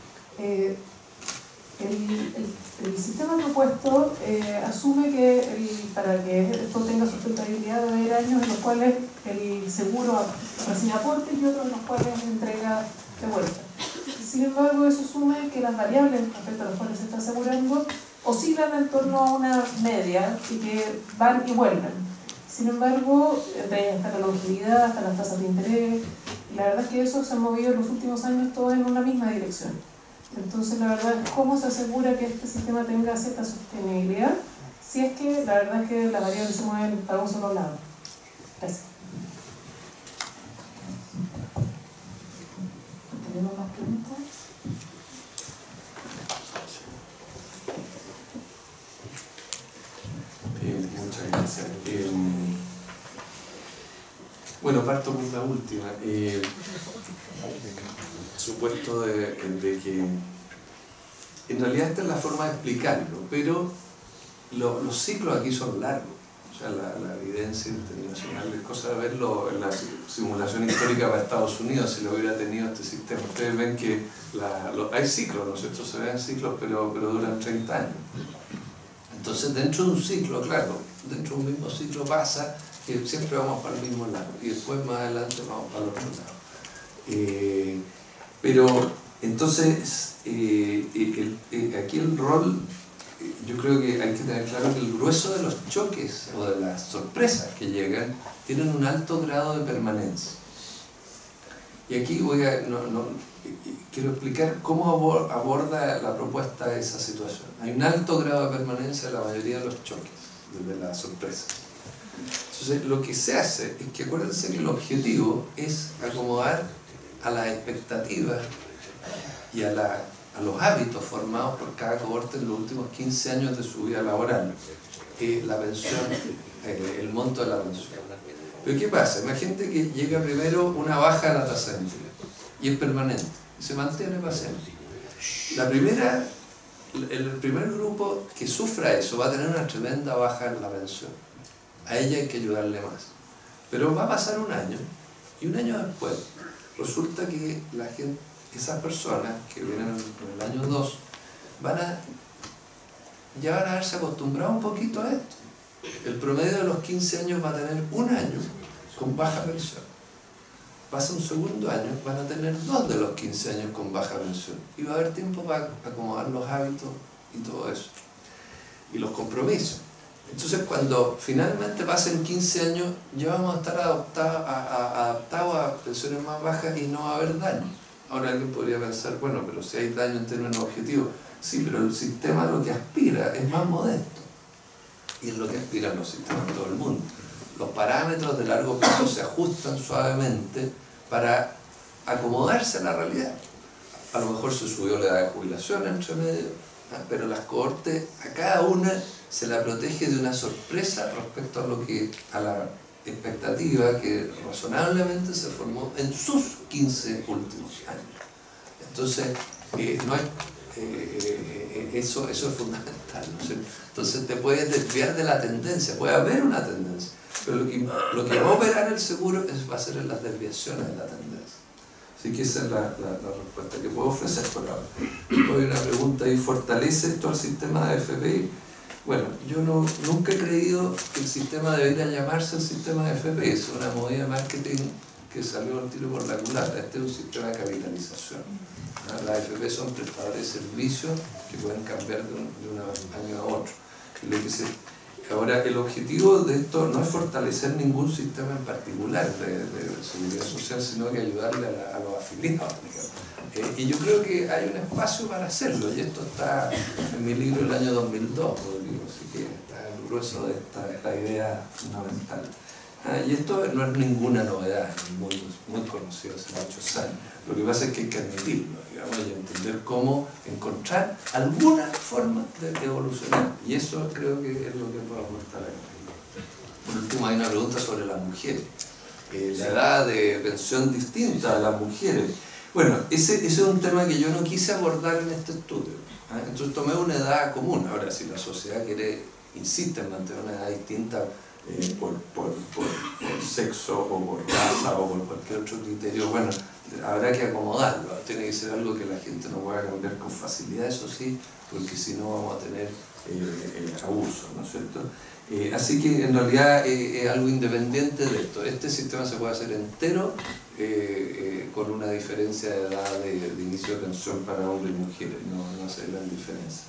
El sistema propuesto asume que para que esto tenga sustentabilidad debe haber años en los cuales el seguro recibe aportes y otros en los cuales entrega de vuelta. Sin embargo, eso asume que las variables respecto a las cuales se está asegurando oscilan en torno a una media y que van y vuelven. Sin embargo, entre ellas está la longevidad, hasta las tasas de interés, y la verdad es que eso se ha movido en los últimos años todo en una misma dirección. Entonces, la verdad es cómo se asegura que este sistema tenga cierta sostenibilidad si es que la verdad es que las variables se mueven para un solo lado. Gracias. ¿Tenemos más preguntas? Muchas gracias. Bueno, parto con la última. Supuesto de que en realidad esta es la forma de explicarlo, pero los ciclos aquí son largos. O sea, la evidencia internacional es cosa de verlo en la simulación histórica para Estados Unidos, si lo hubiera tenido este sistema. Ustedes ven que hay ciclos, ¿no es cierto? Se ven ciclos, pero duran 30 años. Entonces, dentro de un ciclo, claro, dentro de un mismo ciclo pasa que siempre vamos para el mismo lado y después más adelante vamos para el otro lado. Pero entonces, aquí el rol, yo creo que hay que tener claro que el grueso de los choques o de las sorpresas que llegan tienen un alto grado de permanencia. Y aquí quiero explicar cómo aborda la propuesta esa situación. Hay un alto grado de permanencia en la mayoría de los choques, de las sorpresas. Entonces, lo que se hace es que acuérdense que el objetivo es acomodar a las expectativas y a los hábitos formados por cada cohorte en los últimos 15 años de su vida laboral, la pensión, el monto de la pensión. Pero ¿qué pasa? Imagínate que llega primero una baja de la tasa de interés y es permanente, y se mantiene para siempre. El primer grupo que sufra eso va a tener una tremenda baja en la pensión. A ella hay que ayudarle más. Pero va a pasar un año, y un año después resulta que esas personas que vienen en el año 2 ya van a haberse acostumbrado un poquito a esto. El promedio de los 15 años va a tener un año con baja pensión. Pasa un segundo año, van a tener 2 de los 15 años con baja pensión. Y va a haber tiempo para acomodar los hábitos y todo eso. Y los compromisos. Entonces, cuando finalmente pasen 15 años, ya vamos a estar adaptados a pensiones más bajas y no va a haber daño. Ahora alguien podría pensar, bueno, pero si hay daño en términos objetivos, sí, pero el sistema lo que aspira es más modesto. Y es lo que aspiran los sistemas en todo el mundo. Los parámetros de largo plazo se ajustan suavemente para acomodarse a la realidad. A lo mejor se subió la edad de jubilación entre medio, pero las cohortes, a cada una se la protege de una sorpresa respecto a la expectativa que razonablemente se formó en sus 15 últimos años. Entonces, eso es fundamental, ¿no? Entonces te puedes desviar de la tendencia, puede haber una tendencia, pero lo que va a operar el seguro va a ser en las desviaciones de la tendencia. Así que esa es la respuesta que puedo ofrecer por ahora. Hay una pregunta ahí, ¿fortalece esto al sistema de FPI? Bueno, yo nunca he creído que el sistema debería llamarse el sistema de FPI, es una movida de marketing que salió al tiro por la culata. Este es un sistema de capitalización. Las AFP son prestadores de servicios que pueden cambiar de un año a otro. Ahora, el objetivo de esto no es fortalecer ningún sistema en particular de seguridad social, sino que ayudarle a los afiliados. Y yo creo que hay un espacio para hacerlo, y esto está en mi libro del año 2002, Rodrigo, así que está el grueso de esta idea fundamental. Y esto no es ninguna novedad en el mundo, es muy conocido hace muchos años. Lo que pasa es que hay que admitirlo, digamos, y entender cómo encontrar alguna forma de evolucionar. Y eso creo que es lo que podemos estar aquí. Por último, hay una pregunta sobre las mujeres. La edad de pensión distinta a las mujeres. Bueno, ese es un tema que yo no quise abordar en este estudio. Entonces tomé una edad común. Ahora, si la sociedad insiste en mantener una edad distinta por sexo o por raza o por cualquier otro criterio, bueno, habrá que acomodarlo. Tiene que ser algo que la gente no pueda cambiar con facilidad, eso sí, porque si no vamos a tener abuso, ¿no es cierto? Así que en realidad es algo independiente de esto. Este sistema se puede hacer entero con una diferencia de edad de inicio de pensión para hombres y mujeres, no hace gran diferencia.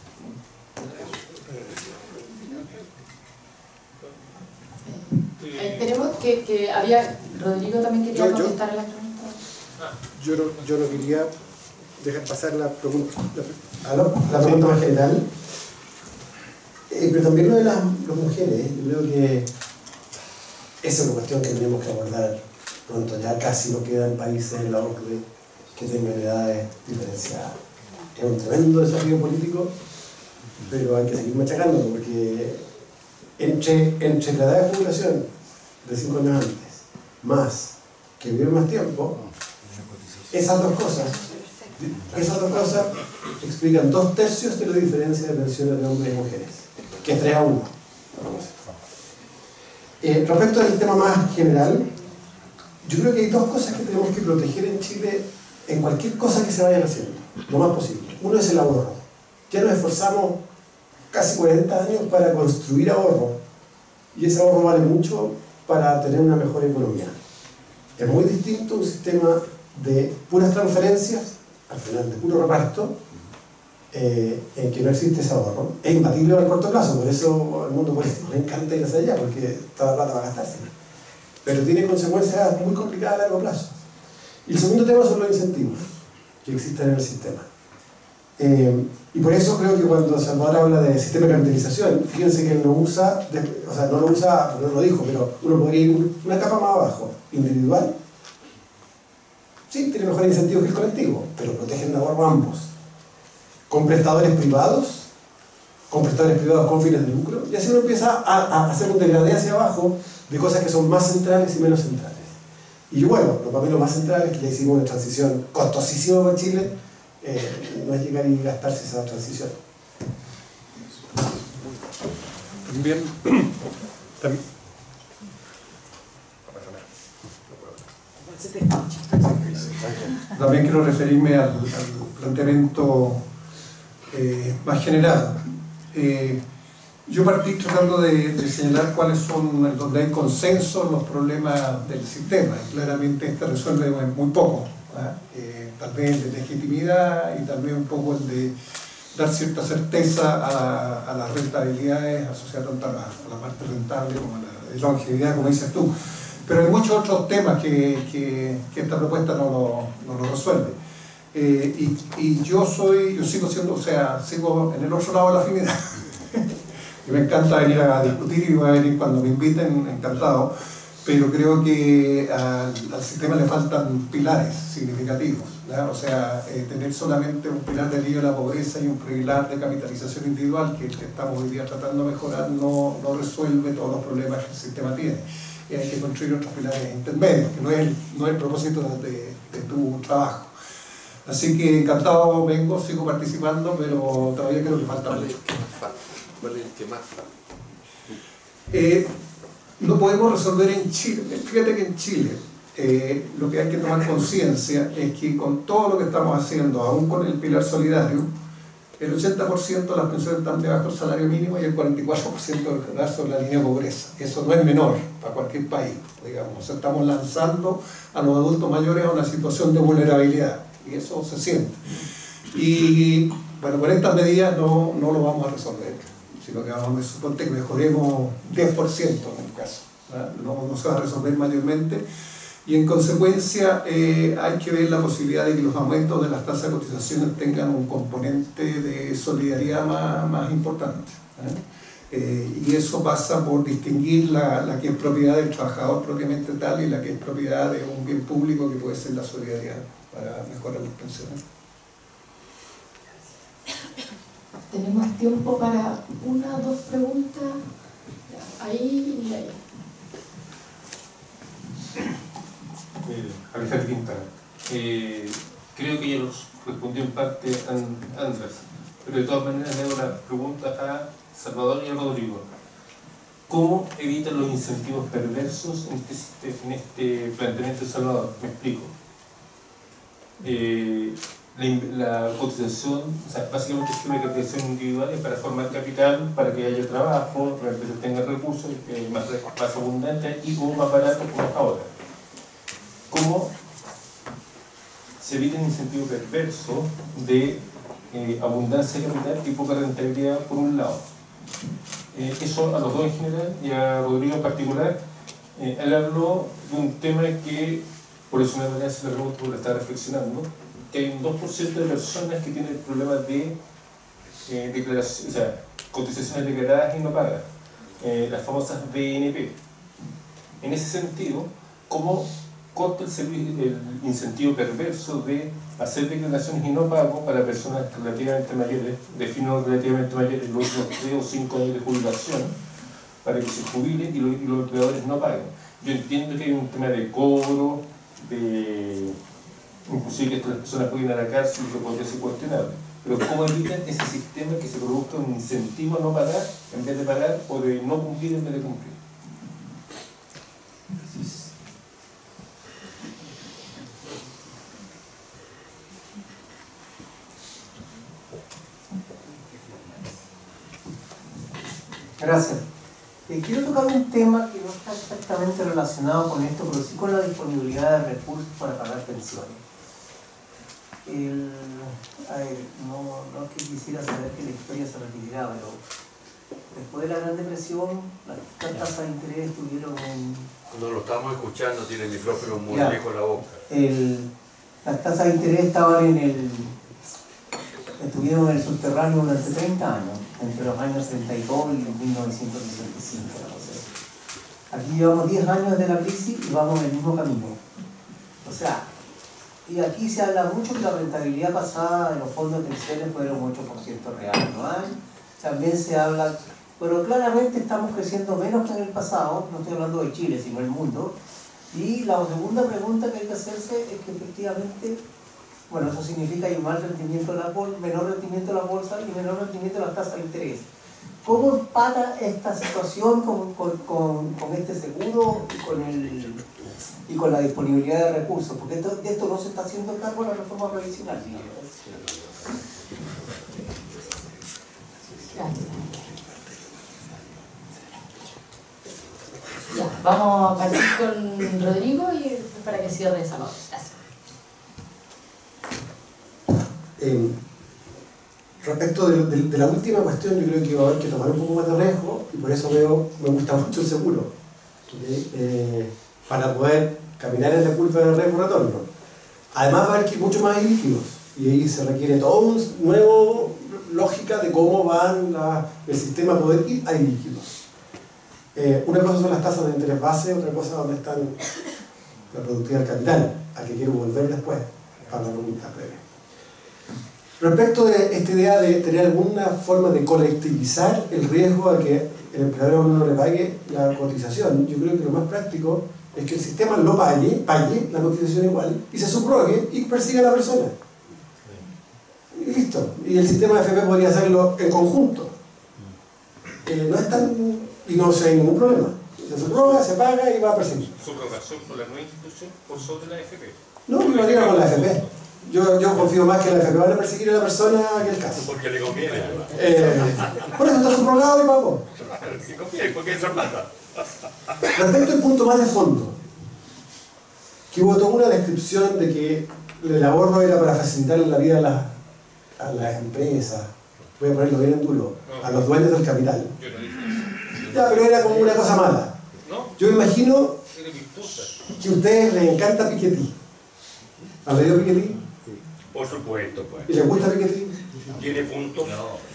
Tenemos que había, Rodrigo también quería contestar a la pregunta. Yo no quería dejar pasar la pregunta más general. Pero también lo de las mujeres, yo creo que esa es una cuestión que tenemos que abordar pronto. Ya casi no quedan países en la OCDE que tengan edades diferenciadas. Es un tremendo desafío político, pero hay que seguir machacándolo, porque entre la edad de jubilación de 5 años antes, más que viven más tiempo, esas dos cosas explican 2/3 de la diferencia de pensiones de hombres y mujeres, que es 3-1. Respecto al tema más general, yo creo que hay dos cosas que tenemos que proteger en Chile en cualquier cosa que se vaya haciendo, lo más posible. Uno es el ahorro. Ya nos esforzamos casi 40 años para construir ahorro, y ese ahorro vale mucho para tener una mejor economía. Es muy distinto un sistema de puras transferencias, al final de puro reparto, en que no existe ese ahorro. Es imbatible al corto plazo, por eso al mundo político le encanta ir hacia allá, porque toda la plata va a gastarse. Pero tiene consecuencias muy complicadas a largo plazo. Y el segundo tema son los incentivos que existen en el sistema. Y por eso creo que cuando Salvador habla de sistema de capitalización, fíjense que él no usa, no lo usa, porque no lo dijo, pero uno podría ir una capa más abajo, individual. Sí, tiene mejores incentivos que el colectivo, pero protegen de ahorro ambos. Con prestadores privados con fines de lucro, y así uno empieza a hacer un degradé hacia abajo de cosas que son más centrales y menos centrales. Y bueno, para mí lo más central es que ya hicimos una transición costosísima para Chile, no es llegar y gastarse esa transición. También quiero referirme al planteamiento más general. Yo partí tratando de señalar cuáles son, donde hay consenso, los problemas del sistema. Y claramente este resuelve muy poco, tal vez el de legitimidad y tal vez un poco el de dar cierta certeza a las rentabilidades asociadas tanto a la parte rentable como a la longevidad, como dices tú. Pero hay muchos otros temas que esta propuesta no lo resuelve. Y yo sigo siendo, sigo en el otro lado de la afinidad. Y me encanta venir a discutir y voy a venir cuando me inviten, encantado. Pero creo que al sistema le faltan pilares significativos, ¿ya? O sea, tener solamente un pilar de alivio de la pobreza y un pilar de capitalización individual que estamos hoy día tratando de mejorar no resuelve todos los problemas que el sistema tiene. Y hay que construir otros pilares intermedios, que no es el propósito de tu trabajo. Así que encantado, sigo participando, pero todavía creo que falta mucho. ¿Cuál es el que más falta? No podemos resolver en Chile. Fíjate que en Chile lo que hay que tomar conciencia es que con todo lo que estamos haciendo, aún con el pilar solidario, el 80% de las pensiones están debajo del salario mínimo y el 44% del sobre la línea de pobreza. Eso no es menor para cualquier país, digamos. O sea, estamos lanzando a los adultos mayores a una situación de vulnerabilidad y eso se siente. Y bueno, con estas medidas no lo vamos a resolver, sino que vamos a suponer que mejoremos 10% en el caso, ¿verdad? No se va a resolver mayormente. Y en consecuencia hay que ver la posibilidad de que los aumentos de las tasas de cotizaciones tengan un componente de solidaridad más importante, y eso pasa por distinguir la que es propiedad del trabajador propiamente tal y la que es propiedad de un bien público que puede ser la solidaridad para mejorar las pensiones. Tenemos tiempo para una o dos preguntas. Ahí y ahí. Alejandro Quintana. Creo que ya los respondió en parte Andrés, pero de todas maneras le hago la pregunta a Salvador y a Rodrigo. ¿Cómo evitan los incentivos perversos en este planteamiento de Salvador? Me explico. La cotización, o sea, básicamente es una capitalización individual es para formar capital, para que haya trabajo, para que la empresa tenga recursos más abundantes y o más baratos como ahora. ¿Cómo se evita un incentivo perverso de abundancia de capital y poca rentabilidad por un lado? Eso a los dos en general y a Rodrigo en particular. Él habló de un tema que, por eso una manera se lo pregunto porque lo está reflexionando, que hay un 2% de personas que tienen problemas de declaración, o sea, cotizaciones declaradas y no pagas, las famosas BNP. En ese sentido, ¿cómo corta el incentivo perverso de hacer declaraciones y no pago para personas relativamente mayores, defino relativamente mayores, los últimos 3 o 5 años de jubilación, para que se jubilen y los empleadores no paguen? Yo entiendo que hay un tema de cobro, inclusive que estas personas pueden ir a la cárcel y que podría ser cuestionable, pero ¿cómo evitan ese sistema que se produzca un incentivo a no pagar en vez de pagar o de no cumplir en vez de cumplir? Gracias. Quiero tocar un tema que no está exactamente relacionado con esto, pero sí con la disponibilidad de recursos para pagar pensiones. A ver, no es que quisiera saber que la historia se repetirá, pero después de la Gran Depresión, las tasas de interés estuvieron en... No lo estamos escuchando, tiene el micrófono muy Ya. lejos de la boca. Las tasas de interés estaban estuvieron en el subterráneo durante 30 años, entre los años 32 y 1965. Aquí llevamos 10 años de la crisis y vamos en el mismo camino. O sea, y aquí se habla mucho que la rentabilidad pasada de los fondos de pensiones fue de un 8% real anual. También se habla, pero claramente estamos creciendo menos que en el pasado, no estoy hablando de Chile, sino del mundo. Y la segunda pregunta que hay que hacerse es que efectivamente, bueno, eso significa hay un mal rendimiento de la bolsa, menor rendimiento de la bolsa y menor rendimiento de las tasas de interés. ¿Cómo empata esta situación con este seguro y con la disponibilidad de recursos? Porque de esto no se está haciendo cargo la reforma previsional. Gracias. Ya, vamos a partir con Rodrigo y para que cierre esa nota. Gracias. Respecto de la última cuestión, yo creo que va a haber que tomar un poco más de riesgo y por eso me gusta mucho el seguro, para poder caminar en la curva de riesgo-retorno. Además va a haber que ir mucho más líquidos y ahí se requiere toda una nueva lógica de cómo van el sistema a poder ir a líquidos. Una cosa son las tasas de interés base, otra cosa donde están la productividad del capital, a que quiero volver después para la pregunta previa. Respecto de esta idea de tener alguna forma de colectivizar el riesgo a que el empleador no le pague la cotización, yo creo que lo más práctico es que el sistema lo pague la cotización igual y se subrogue y persiga a la persona. Y listo. Y el sistema de FP podría hacerlo en conjunto. No es tan... y no hay ningún problema. Se subroga, se paga y va a perseguir. Subrogación por la nueva institución por sobre la FP. No, lo haría con la FP. Yo confío más que la FP van a perseguir a la persona que el caso. Porque le conviene. Por eso está subrogado y pago. Le conviene, porque es plata. Respecto al punto más de fondo, que hubo toda una descripción de que el ahorro era para facilitar la vida a las empresas, voy a ponerlo bien en duro, a los dueños del capital. Ya, pero era como una cosa mala. Yo imagino que a ustedes les encanta Piketty. ¿Han leído Piketty? Por supuesto, pues. ¿Y les gusta Piketty? Tiene puntos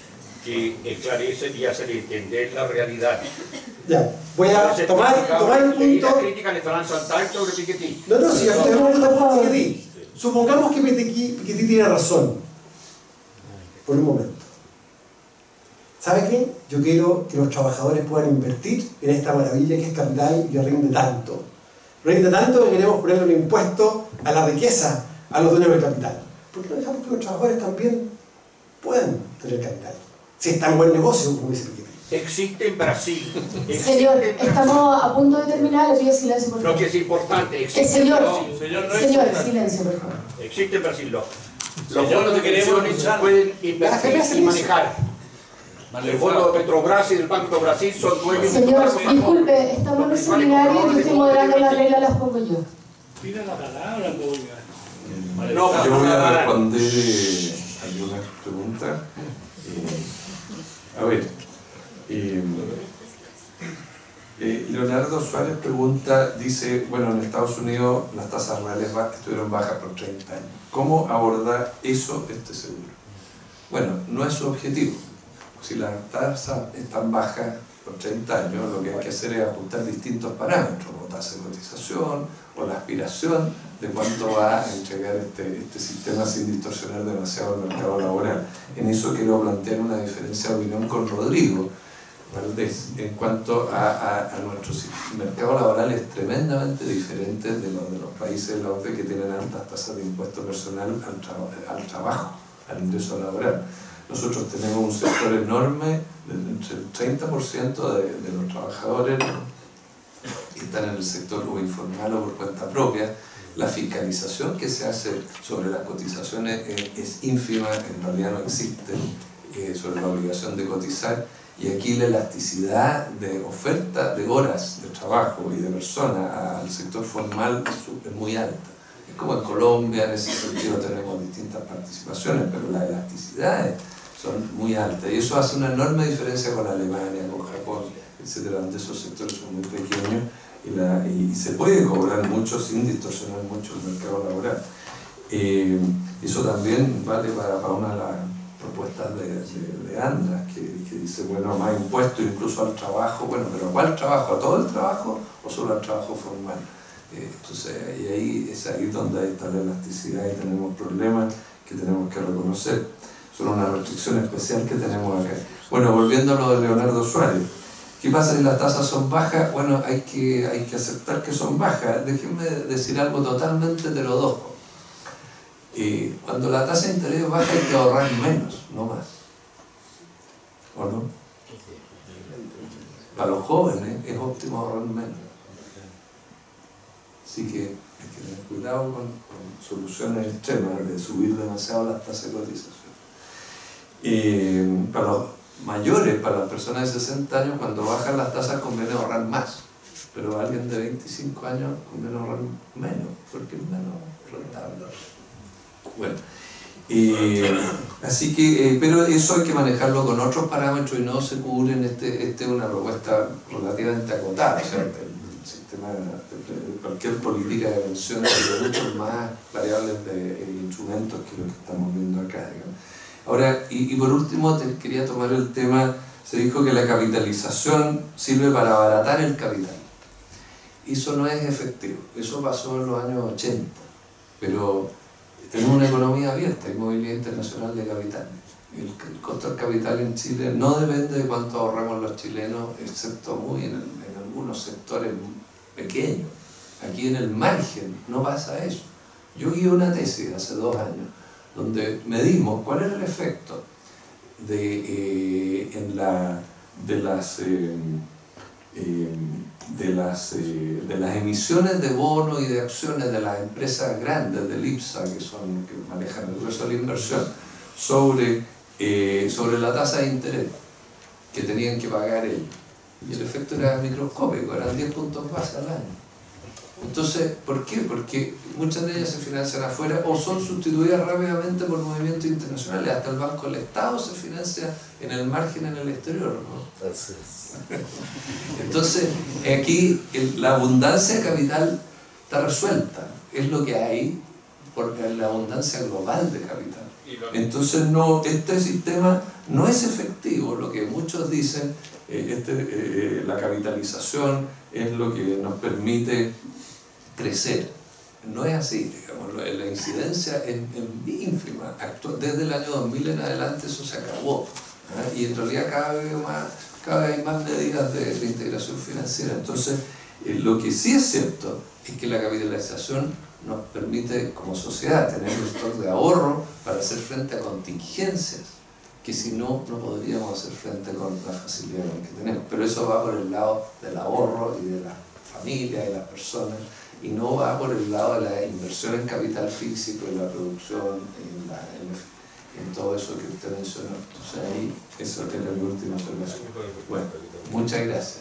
que esclarecen y hacen entender la realidad. Ya, voy a tomar el punto. Las críticas le estarán saltando sobre Piketty. No, si ya tenemos un punto de Piketty. Supongamos que Piketty tiene razón. Por un momento. ¿Sabe qué? Yo quiero que los trabajadores puedan invertir en esta maravilla que es capital y que rinde tanto. Rinde tanto que queremos ponerle un impuesto a la riqueza, a los dueños del capital. ¿Por qué no dejamos que los trabajadores también puedan tener capital? Si es tan buen negocio, como dice Piketty. Existe en Brasil. Señor, estamos a punto de terminar, le pido silencio, por favor. Lo que es importante, existe. Señor, Señor, silencio, por favor. existe en Brasil. Los fondos de pensiones se pueden invertir y manejar. El fondo de Petrobras y del Banco de Brasil son dueños. Señor, disculpe, estamos en un seminario y yo estoy moderando las reglas, las pongo yo. Pida la palabra, Olga. No, yo voy a responder algunas preguntas. A ver, Leonardo Suárez pregunta, dice, bueno, en Estados Unidos las tasas reales estuvieron bajas por 30 años. ¿Cómo abordar eso este seguro? Bueno, no es su objetivo. Si la tasa es tan baja por 30 años, lo que hay que hacer es ajustar distintos parámetros, o tasa de cotización, o la aspiración de cuánto va a entregar este sistema sin distorsionar demasiado el mercado laboral. En eso quiero plantear una diferencia de opinión con Rodrigo Valdés. En cuanto a nuestro mercado laboral, es tremendamente diferente de los países de la OCDE que tienen altas tasas de impuesto personal al trabajo, al ingreso laboral. Nosotros tenemos un sector enorme, entre el 30% de los trabajadores que están en el sector o informal o por cuenta propia. La fiscalización que se hace sobre las cotizaciones es ínfima, en realidad no existe, sobre la obligación de cotizar. Y aquí la elasticidad de oferta de horas de trabajo y de personas al sector formal es muy alta. Es como en Colombia, en ese sentido tenemos distintas participaciones, pero las elasticidades son muy altas. Y eso hace una enorme diferencia con Alemania, con Japón, etc., donde esos sectores son muy pequeños y se puede cobrar mucho sin distorsionar mucho el mercado laboral. Eso también vale para una de las propuestas de Andras, que dice, bueno, más impuestos incluso al trabajo. Bueno, pero ¿cuál trabajo? ¿A todo el trabajo o solo al trabajo formal? Entonces, y ahí es ahí donde está la elasticidad y tenemos problemas que tenemos que reconocer. Son una restricción especial que tenemos acá. Bueno, volviendo a lo de Leonardo Suárez. ¿Qué pasa si las tasas son bajas? Bueno, hay que aceptar que son bajas. Déjenme decir algo totalmente heterodoxo. Cuando la tasa de interés es baja hay que ahorrar menos, no más. ¿O no? Para los jóvenes es óptimo ahorrar menos. Así que hay que tener cuidado con soluciones extremas de subir demasiado las tasas de cotización. Para los mayores, para las personas de 60 años, cuando bajan las tasas conviene ahorrar más, pero a alguien de 25 años conviene ahorrar menos, porque es menos rentable. Bueno, así que, pero eso hay que manejarlo con otros parámetros y no se cubre en este es una propuesta relativamente acotada. O sea, el sistema de cualquier política de pensiones tiene muchos más variables de instrumentos que lo que estamos viendo acá, digamos. Ahora, y por último, quería tomar el tema, se dijo que la capitalización sirve para abaratar el capital. Eso no es efectivo, eso pasó en los años 80, pero tenemos una economía abierta, hay movilidad internacional de capital. El costo del capital en Chile no depende de cuánto ahorramos los chilenos, excepto muy en algunos sectores pequeños. Aquí en el margen no pasa eso. Yo guié una tesis hace 2 años, donde medimos cuál era el efecto de las emisiones de bonos y de acciones de las empresas grandes del IPSA, que manejan el grueso de la inversión, sobre la tasa de interés que tenían que pagar ellos. Y el efecto era microscópico, eran 10 puntos base al año. Entonces, ¿por qué? Porque muchas de ellas se financian afuera o son sustituidas rápidamente por movimientos internacionales. Hasta el Banco del Estado se financia en el margen en el exterior, ¿no? Así es. Entonces, aquí la abundancia de capital está resuelta. Es lo que hay por la abundancia global de capital. Entonces no, este sistema no es efectivo. Lo que muchos dicen, la capitalización es lo que nos permite crecer. No es así, digamos, la incidencia es ínfima. Desde el año 2000 en adelante eso se acabó, ¿eh? Y en realidad cada vez hay más medidas de integración financiera. Entonces, lo que sí es cierto es que la capitalización nos permite como sociedad tener un stock de ahorro para hacer frente a contingencias que si no, no podríamos hacer frente con la facilidad que tenemos. Pero eso va por el lado del ahorro y de la familia y las personas, y no va por el lado de la inversión en capital físico, en la producción, en todo eso que usted mencionó. Entonces ahí, eso era mi última observación. Bueno, muchas gracias.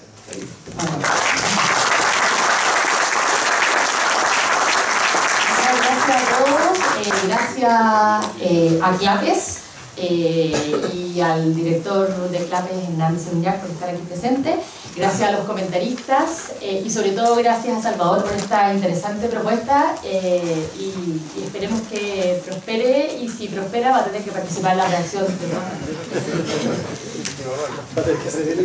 Gracias a todos, gracias a Clapes y al director de Clapes, Hernán Señac, por estar aquí presente. Gracias a los comentaristas y sobre todo gracias a Salvador por esta interesante propuesta y esperemos que prospere, y si prospera va a tener que participar en la reacción de todos.